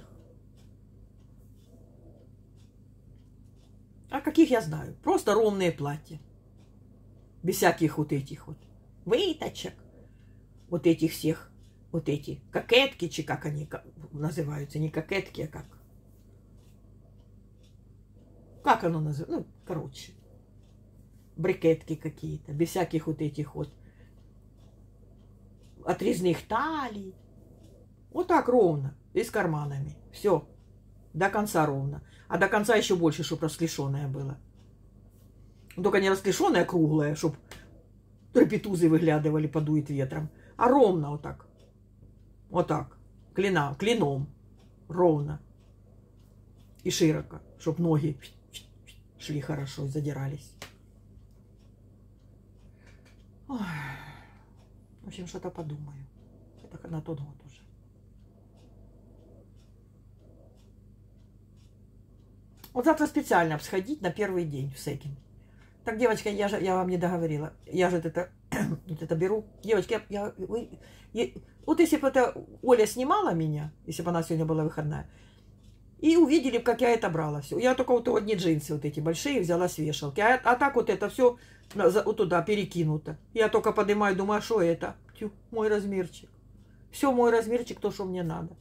А каких я знаю? Просто ровные платья. Без всяких вот этих вот выточек. Вот этих всех. Вот эти кокетки, чи как они называются. Не кокетки, а как? Как оно называется? Ну, короче. брикетки какие-то, без всяких вот этих вот отрезных талий. Вот так ровно, и с карманами. Все, до конца ровно. А до конца еще больше, чтобы расклешенное было. Только не расклешенное, а круглое, чтобы трапетузы выглядывали, подует ветром. А ровно вот так. Вот так. Клина, клином. Ровно. И широко, чтобы ноги шли хорошо и задирались. Ой. В общем, что-то подумаю. Это на тот год уже. Вот завтра специально сходить на первый день в Секин. Так, девочка, я же я вам не договорила. Я же это, вот это беру. Девочки, я, я, вы, я, вот если бы это Оля снимала меня, если бы она сегодня была выходная, и увидели, как я это брала все. Я только вот одни джинсы вот эти большие взяла с вешалки. А, а так вот это все вот туда перекинуто. Я только поднимаю, думаю, а что это? Тю, мой размерчик. Все мой размерчик, то, что мне надо.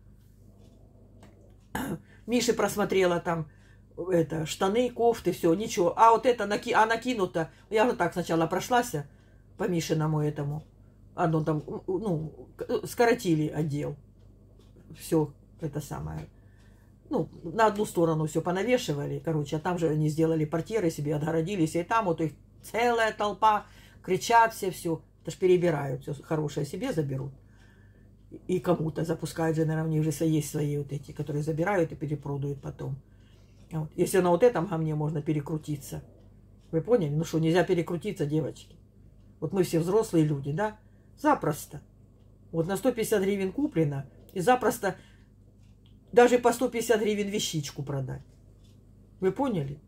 Миша просмотрела там это, штаны, кофты, все, ничего. А вот это наки, а накинуто. Я вот так сначала прошлась по Мишиному этому. Оно там, ну, скоротили отдел. Все это самое. Ну, на одну сторону все понавешивали, короче, а там же они сделали портьеры себе, отгородились, и там вот их целая толпа, кричат все, все. Это ж перебирают, все хорошее себе заберут. И кому-то запускают же, наверное, у них же есть свои вот эти, которые забирают и перепродают потом. Вот. Если на вот этом говне можно перекрутиться. Вы поняли? Ну что, нельзя перекрутиться, девочки? Вот мы все взрослые люди, да? Запросто. Вот на сто пятьдесят гривен куплено, и запросто даже по сто пятьдесят гривен вещичку продать. Вы поняли?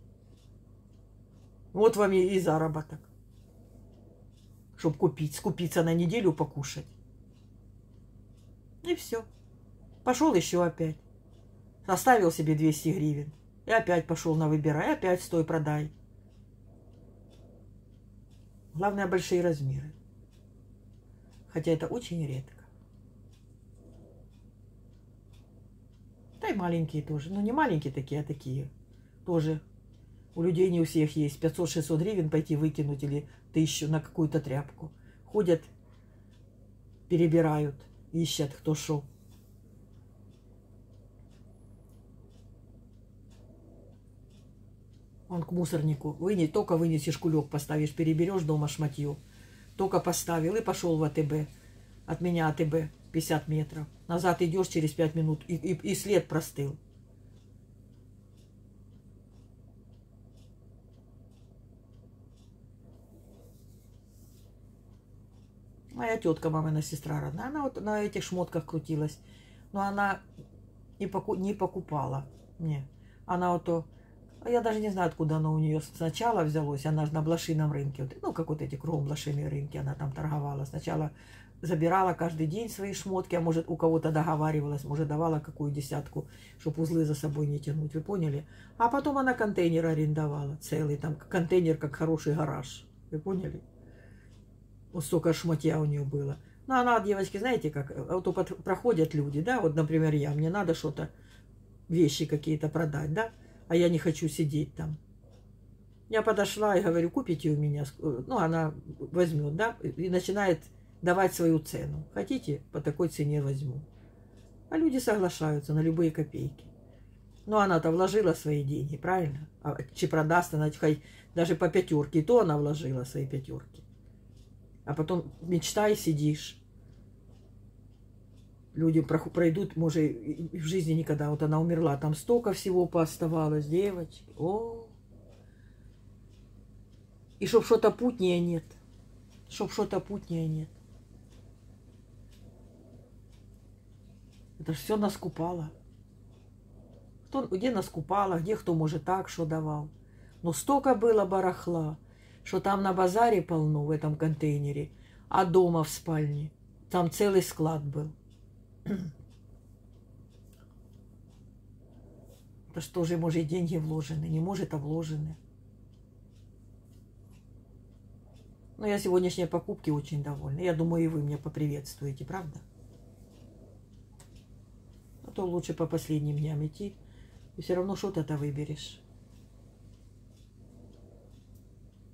Вот вам и, и заработок. Чтобы купить, скупиться на неделю, покушать. И все. Пошел еще опять. Оставил себе двести гривен. И опять пошел на выбирай. И опять стой, продай. Главное, большие размеры. Хотя это очень редко. Да и маленькие тоже. Ну, не маленькие такие, а такие. Тоже. У людей не у всех есть. пятьсот-шестьсот гривен пойти выкинуть или тысячу на какую-то тряпку. Ходят, перебирают, ищут кто шо. Он к мусорнику. Вынес, только вынесешь кулек, поставишь, переберешь дома шматье. Только поставил и пошел в АТБ. От меня АТБ пятьдесят метров. Назад идешь через пять минут, и, и, и след простыл. Моя тетка, мамина сестра родная, она вот на этих шмотках крутилась. Но она не, поку не покупала мне. Она вот то... Я даже не знаю, откуда оно у нее сначала взялось. Она же на блошином рынке. Вот, ну, как вот эти кругом блошиные рынки. Она там торговала. Сначала забирала каждый день свои шмотки. А может, у кого-то договаривалась. Может, давала какую десятку, чтобы узлы за собой не тянуть. Вы поняли? А потом она контейнер арендовала. Целый там контейнер, как хороший гараж. Вы поняли? Вот столько шмотья у нее было. Ну, она, девочки, знаете, как вот проходят люди, да, вот, например, я, мне надо что-то, вещи какие-то продать, да, а я не хочу сидеть там. Я подошла и говорю, купите у меня, ну, она возьмет, да, и начинает давать свою цену. Хотите, по такой цене возьму. А люди соглашаются на любые копейки. Ну, она-то вложила свои деньги, правильно? А чи продаст она, хоть даже по пятерке, и то она вложила свои пятерки. А потом мечтай, сидишь. Люди пройдут, может, в жизни никогда. Вот она умерла, там столько всего пооставалось, девочки. О! И чтоб что-то путнее нет. Чтоб что-то путнее нет. Это ж все наскупало. Кто, где наскупало, где кто, может, так, что давал. Но столько было барахла, что там на базаре полно, в этом контейнере, а дома в спальне там целый склад был. Это что же, может, деньги вложены, не может, а вложены. Но я сегодняшней покупки очень довольна. Я думаю, и вы меня поприветствуете, правда? А то лучше по последним дням идти, и все равно что-то выберешь.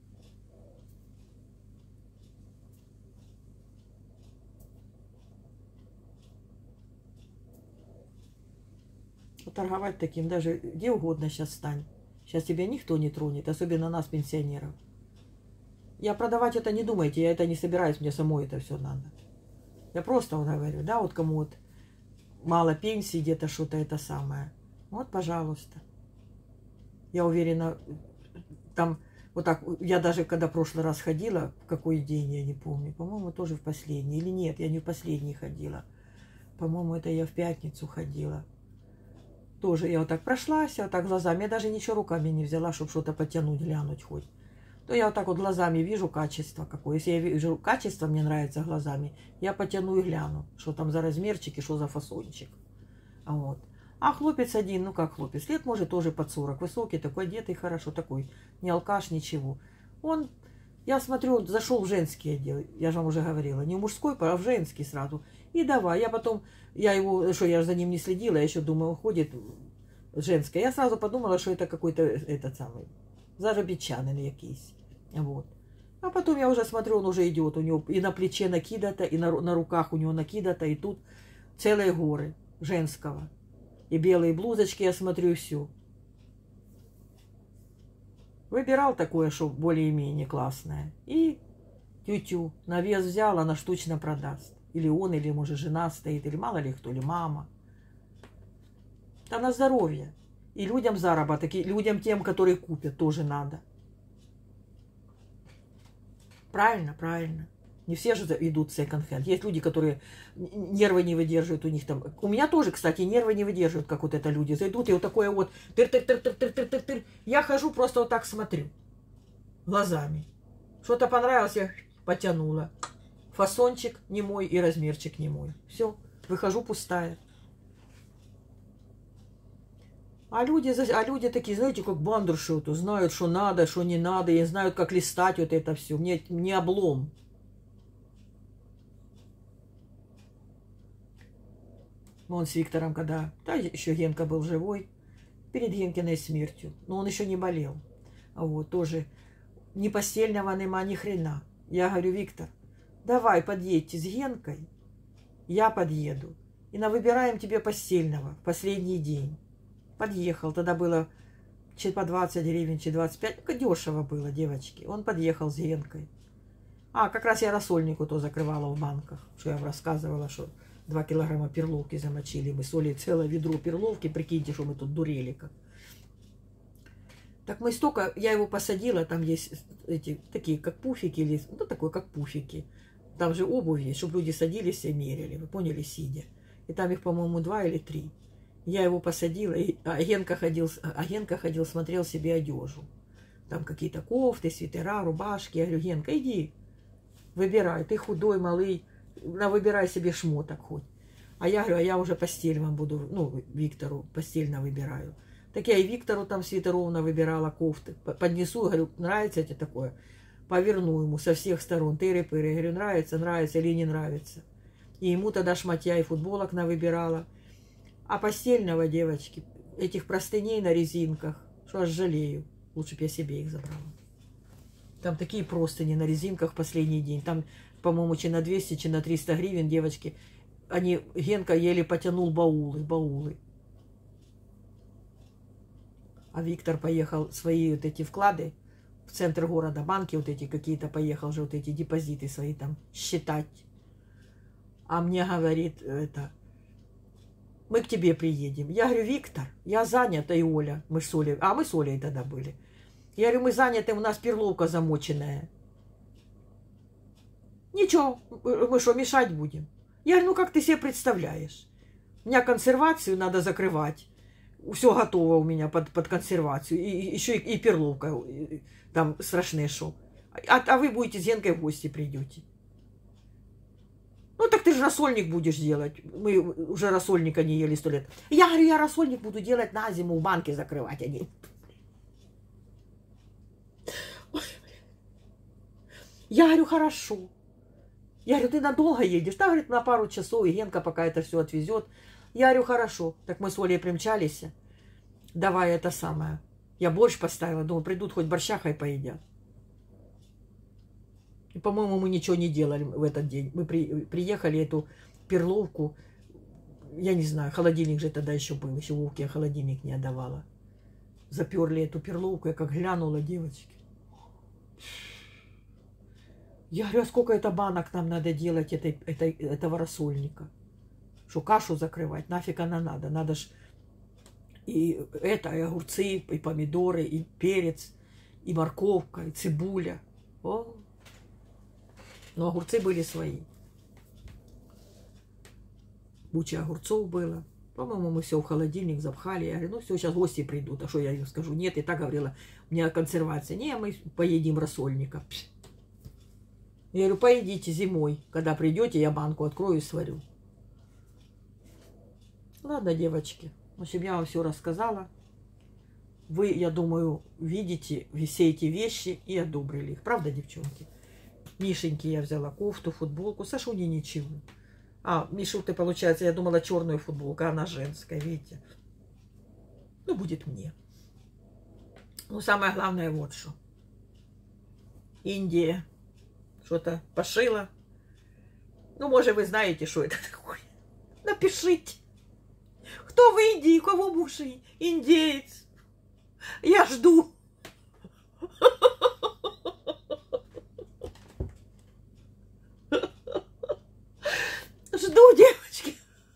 Торговать таким даже где угодно сейчас стань. Сейчас тебя никто не тронет, особенно нас, пенсионеров. Я продавать это не думайте, я это не собираюсь, мне самой это все надо. Я просто вот говорю, да, вот кому вот мало пенсии, где-то что-то это самое. Вот, пожалуйста. Я уверена, там вот так, я даже когда в прошлый раз ходила, в какой день, я не помню, по-моему, тоже в последний. Или нет, я не в последний ходила. По-моему, это я в пятницу ходила. Тоже я вот так прошлась, вот так глазами, я даже ничего руками не взяла, чтобы что-то потянуть, глянуть хоть. То я вот так вот глазами вижу качество какое. Если я вижу качество, мне нравится глазами, я потяну и гляну, что там за размерчик и что за фасончик. Вот. А хлопец один, ну как хлопец, лет может тоже под сорок, высокий, такой одетый хорошо, такой, не алкаш, ничего. Он, я смотрю, он зашел в женский отдел, я же вам уже говорила, не в мужской, а в женский сразу. И давай, я потом, я его, что я за ним не следила, я еще думаю, он ходит женское. Я сразу подумала, что это какой-то этот самый, заробітчанин якийсь. Вот. А потом я уже смотрю, он уже идет, у него и на плече накидата, и на, на руках у него накидата, и тут целые горы женского. И белые блузочки, я смотрю, и все. Выбирал такое, что более-менее классное. И тю-тю, на вес взял, она штучно продаст. Или он, или, может, жена стоит, или мало ли кто, или мама. Да на здоровье. И людям заработок, и людям тем, которые купят, тоже надо. Правильно, правильно. Не все же идут в секонд-хенд. Есть люди, которые нервы не выдерживают у них там. У меня тоже, кстати, нервы не выдерживают, как вот это люди. Зайдут, и вот такое вот тыр-тыр-тыр-тыр-тыр-тыр-тыр. Я хожу, просто вот так смотрю. Глазами. Что-то понравилось, я потянула. Фасончик не мой и размерчик не мой. Все, выхожу пустая. А люди, а люди такие, знаете, как бандурши, вот, знают, что надо, что не надо, и знают, как листать вот это все. Мне не облом. Он с Виктором, когда, да, еще Генка был живой, перед Генкиной смертью, но он еще не болел. Вот, тоже ни постельного нема, ни хрена. Я говорю, Виктор, давай подъедьте с Генкой, я подъеду, и навыбираем тебе постельного в последний день. Подъехал, тогда было че по двадцать гривен, че двадцать пять, ну, дешево было, девочки. Он подъехал с Генкой. А, как раз я рассольнику то закрывала в банках, что я вам рассказывала, что два килограмма перловки замочили. Мы соли целое ведро перловки, прикиньте, что мы тут дурели как. Так мы столько, я его посадила, там есть эти, такие, как пуфики, или, ну, такой, как пуфики. Там же обувь есть, чтобы люди садились и мерили, вы поняли, сидя. И там их, по-моему, два или три. Я его посадила, и, а, Генка ходил, а Генка ходил, смотрел себе одежу. Там какие-то кофты, свитера, рубашки. Я говорю, Генка, иди, выбирай, ты худой, малый, на, выбирай себе шмоток хоть. А я говорю, а я уже постель вам буду, ну, Виктору постельно выбираю. Так я и Виктору там свитеровно выбирала кофты. Поднесу, говорю, нравится тебе такое? Поверну ему со всех сторон, тыры-пыры. Говорю, нравится, нравится или не нравится. И ему тогда шматья и футболок навыбирала. А постельного, девочки, этих простыней на резинках, что аж жалею. Лучше бы я себе их забрала. Там такие простыни на резинках в последний день. Там, по-моему, че на двести, че на триста гривен, девочки. Они, Генка еле потянул баулы, баулы. А Виктор поехал свои вот эти вклады в центр города, банки вот эти какие-то, поехал же вот эти депозиты свои там считать. А мне говорит, это, мы к тебе приедем. Я говорю, Виктор, я занята, и Оля, мы с Олей, а мы с Олей тогда были. Я говорю, мы заняты, у нас перловка замоченная. Ничего, мы что, мешать будем? Я говорю, ну как ты себе представляешь? У меня консервацию надо закрывать. Все готово у меня под, под консервацию. И, и еще и, и перловка. И, там страшное шоу. А, а вы будете с Генкой в гости придете. Ну так ты же рассольник будешь делать. Мы уже рассольника не ели сто лет. Я говорю, я рассольник буду делать на зиму, в банке закрывать они. Я говорю, хорошо. Я говорю, ты надолго едешь? Да, говорит, на пару часов, и Генка пока это все отвезет. Я говорю, хорошо. Так мы с Олей примчались. Давай это самое. Я борщ поставила. Думаю, придут хоть борщахой поедят. И, по-моему, мы ничего не делали в этот день. Мы при, приехали, эту перловку я не знаю, холодильник же тогда еще был, еще Вовке я холодильник не отдавала. Заперли эту перловку, я как глянула, девочки. Я говорю, а сколько это банок нам надо делать этой, этой, этого рассольника? Что кашу закрывать, нафиг она надо? Надо ж и это, и огурцы, и помидоры, и перец, и морковка, и цибуля. О! Но огурцы были свои. Куча огурцов было. По-моему, мы все в холодильник запхали. Я говорю, ну все, сейчас гости придут. А что я им скажу? Нет, и так говорила, у меня консервация. Не, мы поедим рассольника. Я говорю, поедите зимой. Когда придете, я банку открою и сварю. Ладно, девочки. В общем, я вам все рассказала. Вы, я думаю, видите все эти вещи и одобрили их. Правда, девчонки? Мишеньке я взяла кофту, футболку. Сашуне ничего. А, Мишуты, получается, я думала, черную футболку, а она женская, видите? Ну, будет мне. Ну, самое главное вот что. Индия что-то пошила. Ну, может, вы знаете, что это такое. Напишите. Кто в Индии, у кого муж индеец? Я жду. Жду, девочки.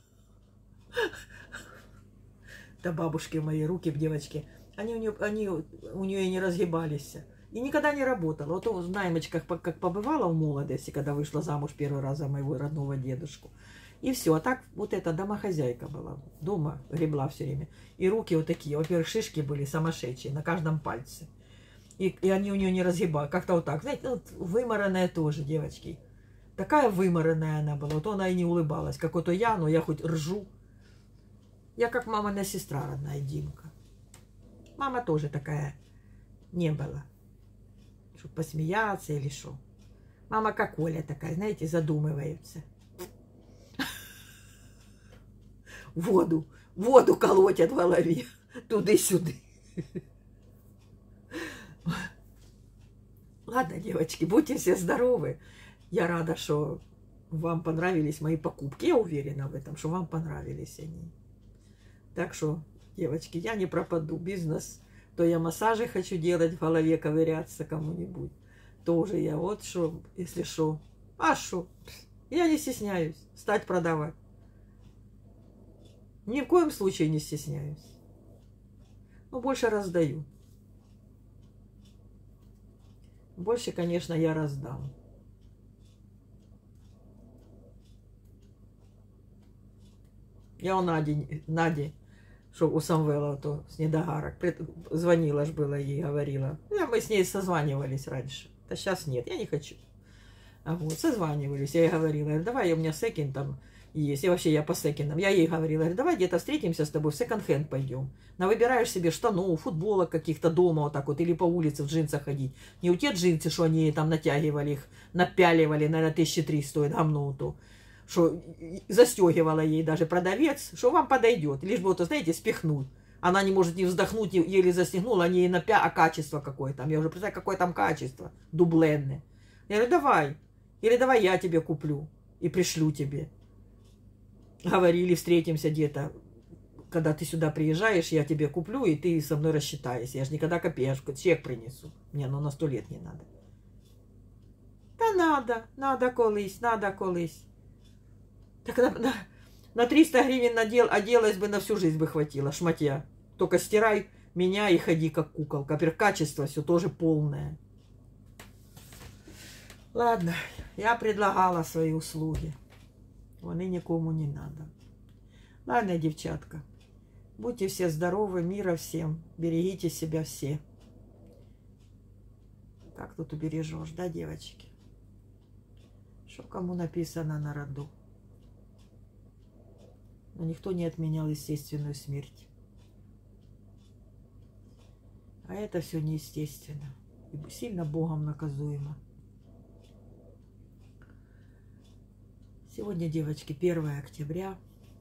Да бабушки мои, руки, девочки, они у нее, они у нее и не разгибались. И никогда не работала. Вот в наймочках, как побывала в молодости, когда вышла замуж первый раз за моего родного дедушку. И все. А так вот эта домохозяйка была. Дома гребла все время. И руки вот такие. Во-первых, шишки были сумасшедшие на каждом пальце. И, и они у нее не разгибали. Как-то вот так. Знаете, вот вымаранная тоже, девочки. Такая вымаранная она была. Вот она и не улыбалась. Как-то я, но я хоть ржу. Я как мамина сестра родная, Димка. Мама тоже такая не была. Чтобы посмеяться или что. Мама как Оля такая, знаете, задумывается. Воду, воду колотят в голове. Туды-сюды. Ладно, девочки, будьте все здоровы. Я рада, что вам понравились мои покупки. Я уверена в этом, что вам понравились они. Так что, девочки, я не пропаду. Бизнес. То я массажи хочу делать, в голове ковыряться кому-нибудь. Тоже я вот что, если что. А что? Я не стесняюсь стать продавать. Ни в коем случае не стесняюсь. Но больше раздаю. Больше, конечно, я раздам. Я у Нади, Нади, что у Самвела, то с недогарок, звонила ж было ей, говорила. Я, мы с ней созванивались раньше. А сейчас нет, я не хочу. А вот, созванивались, я ей говорила, давай, у меня секинд там есть. И вообще я по секиндам. Я ей говорила, давай где-то встретимся с тобой, в секонд-хенд пойдем. Навыбираешь себе штанов, футболок каких-то дома вот так вот, или по улице в джинсах ходить. Не у те джинсы, что они там натягивали их, напяливали, наверное, тысячи три стоит гамну то. Что застегивала ей даже продавец, что вам подойдет. Лишь бы, вот, знаете, спихнуть. Она не может не вздохнуть, еле застегнула, они ей напя... А качество какое там? Я уже представляю, какое там качество. Дубленное. Я говорю, давай. Или давай я тебе куплю и пришлю тебе. Говорили, встретимся где-то. Когда ты сюда приезжаешь, я тебе куплю, и ты со мной рассчитаешься. Я же никогда копеечку, чек принесу. Мне ну на сто лет не надо. Да надо, надо колись, надо колись. Так на, на, на триста гривен надел, оделась бы, на всю жизнь бы хватило, шматья. Только стирай меня и ходи как куколка. Во-первых, качество все тоже полное. Ладно, я предлагала свои услуги. Вони никому не надо. Ладно, девчатка. Будьте все здоровы, мира всем. Берегите себя все. Как тут убережешь, да, девочки? Что кому написано на роду? Но никто не отменял естественную смерть. А это все неестественно. И сильно Богом наказуемо. Сегодня, девочки, первое октября.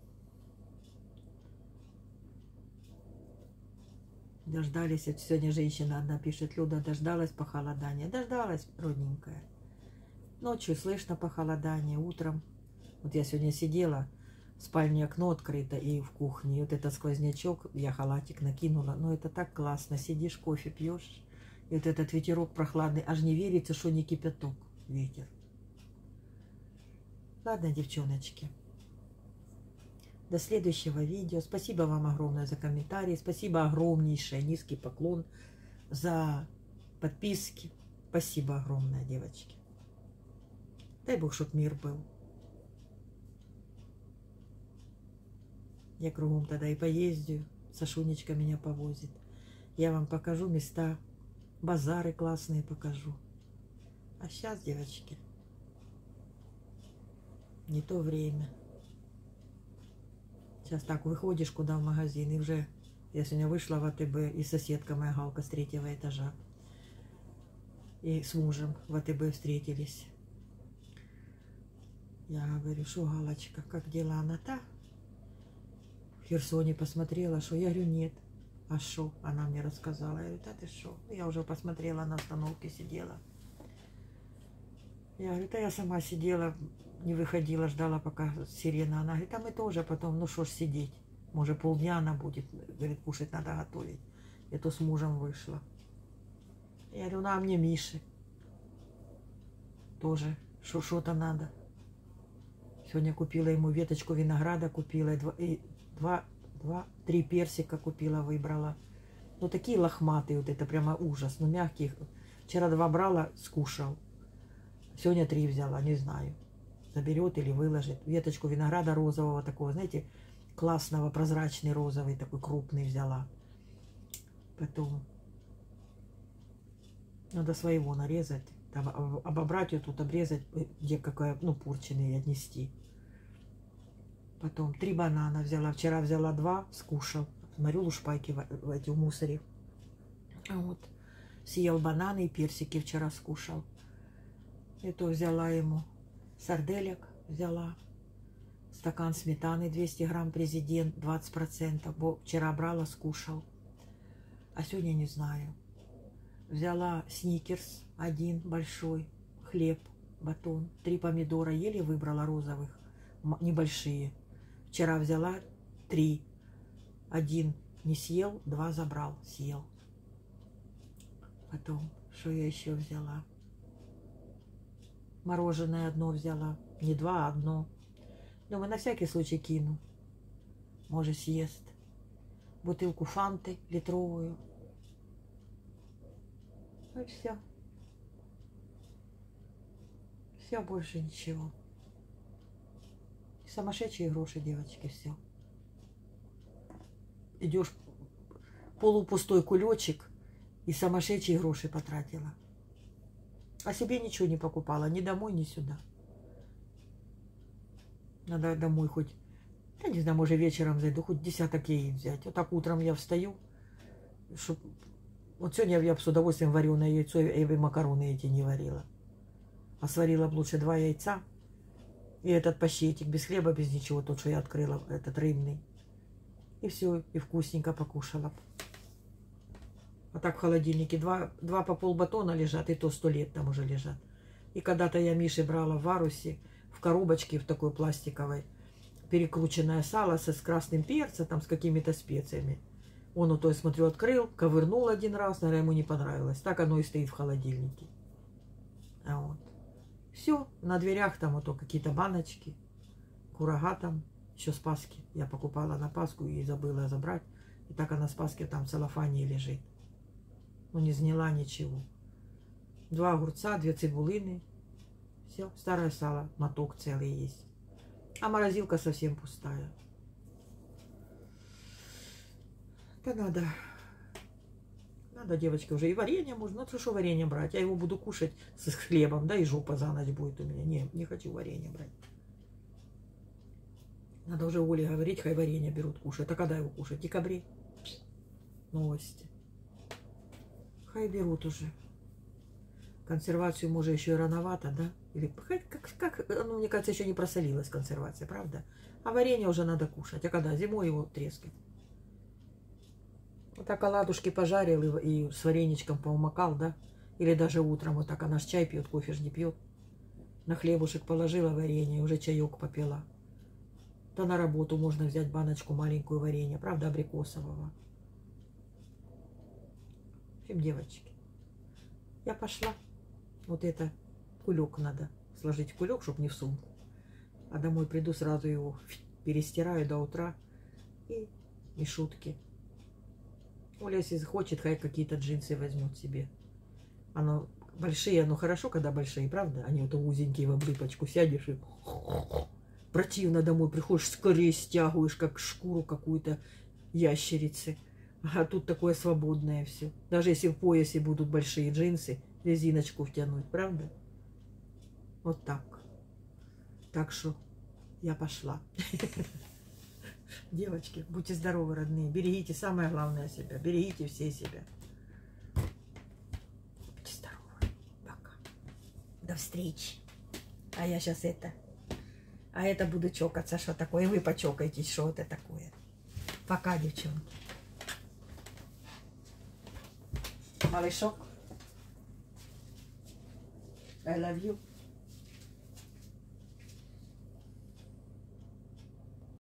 Дождались. Сегодня женщина одна пишет, Люда, дождалась похолодания. Дождалась, родненькая. Ночью слышно похолодание, утром. Вот я сегодня сидела, В спальне окно открыто и в кухне. И вот этот сквознячок, я халатик накинула. Но это так классно. Сидишь, кофе пьешь. И вот этот ветерок прохладный. Аж не верится, что не кипяток ветер. Ладно, девчоночки. До следующего видео. Спасибо вам огромное за комментарии. Спасибо огромнейшее. Низкий поклон за подписки. Спасибо огромное, девочки. Дай Бог, чтоб мир был. Я кругом тогда и поездию. Сашунечка меня повозит. Я вам покажу места. Базары классные покажу. А сейчас, девочки, не то время. Сейчас так выходишь куда в магазин, и уже я сегодня вышла в АТБ, и соседка моя Галка с третьего этажа. И с мужем в АТБ встретились. Я говорю, что, Галочка, как дела? Она-то в Херсоне посмотрела, что? Я говорю, нет. А что? Она мне рассказала. Я говорю, да ты что? Я уже посмотрела, на остановке сидела. Я говорю, да я сама сидела, не выходила, ждала, пока сирена. Она говорит, а мы тоже потом, ну что ж сидеть. Может, полдня она будет. Говорит, кушать надо готовить. Я то с мужем вышла. Я говорю, ну а мне Миши. Тоже что-то надо. Сегодня купила ему веточку винограда, купила, и два, и два, два, три персика купила, выбрала. Ну, такие лохматые, вот это прямо ужас, ну, мягкие. Вчера два брала, скушал. Сегодня три взяла, не знаю. Заберет или выложит. Веточку винограда розового такого, знаете, классного, прозрачный розовый, такой крупный взяла. Потом надо своего нарезать. Там, обобрать ее тут, обрезать, где какая, ну, порченый, и отнести. Потом три банана взяла. Вчера взяла два, скушал. Смотрю, лушпайки в, в эти в мусоре. Вот. Съел бананы и персики вчера скушал. Это взяла ему. Сарделек взяла. Стакан сметаны двести грамм, президент, двадцать процентов. Бо вчера брала, скушал. А сегодня не знаю. Взяла сникерс один большой, хлеб, батон, три помидора еле выбрала розовых, небольшие. Вчера взяла три. Один не съел, два забрал, съел. Потом, что я еще взяла? Мороженое одно взяла. Не два, а одно. Думаю, на всякий случай кину. Может, съест. Бутылку фанты литровую. Вот все. Все, больше ничего. Сумасшедшие гроши, девочки, все. Идешь полупустой кулечек и сумасшедшие гроши потратила. А себе ничего не покупала, ни домой, ни сюда. Надо домой хоть, я не знаю, может вечером зайду, хоть десяток яиц взять. Вот так утром я встаю, чтоб... Вот сегодня я бы с удовольствием вареное яйцо и макароны эти не варила. А сварила бы лучше два яйца. И этот пащетик без хлеба, без ничего, тот, что я открыла, этот рыбный. И все, и вкусненько покушала. А так в холодильнике два, два по полбатона лежат, и то сто лет там уже лежат. И когда-то я Мише брала в Варусе, в коробочке в такой пластиковой, перекрученное сало с красным перцем, там с какими-то специями. Он, вот, я смотрю, открыл, ковырнул один раз, наверное, ему не понравилось. Так оно и стоит в холодильнике. А вот. Все, на дверях там вот какие-то баночки, курага там, еще с Пасхи. Я покупала на Пасху и забыла забрать. И так она с Пасхи там в целлофане лежит. Ну, не сняла ничего. Два огурца, две цибулины. Все, старое сало, моток целый есть. А морозилка совсем пустая. Да надо, надо, девочки, уже и варенье можно. Ну, что варенье брать? Я его буду кушать с хлебом, да, и жопа за ночь будет у меня. Не, не хочу варенье брать. Надо уже Оле говорить, хай варенье берут кушать. А когда его кушать? В декабре? Новости. Хай берут уже. Консервацию, может, еще и рановато, да? Или как, как, ну, мне кажется, еще не просолилась консервация, правда? А варенье уже надо кушать. А когда? Зимой его трескать. Вот так оладушки пожарил и, и с вареничком поумакал, да? Или даже утром вот так. Она ж чай пьет, кофе ж не пьет. На хлебушек положила варенье, уже чаек попила. то на работу можно взять баночку маленькую варенья, правда, абрикосового. В общем, девочки, я пошла. Вот это кулек надо сложить в кулек, чтобы не в сумку. А домой приду, сразу его перестираю до утра. И ни шутки. Оля, если захочет, хай какие-то джинсы возьмет себе. Оно большие, оно хорошо, когда большие, правда? Они вот узенькие в облипочку сядешь и противно домой приходишь, скорее стягиваешь, как шкуру какую-то ящерицы. А тут такое свободное все. Даже если в поясе будут большие джинсы, резиночку втянуть, правда? Вот так. Так что я пошла. Девочки, будьте здоровы, родные. Берегите самое главное себя. Берегите все себя. Будьте здоровы. Пока. До встречи. А я сейчас это... А это буду чокаться, что такое. И вы почокаетесь, что это такое. Пока, девчонки. Малышок. I love you.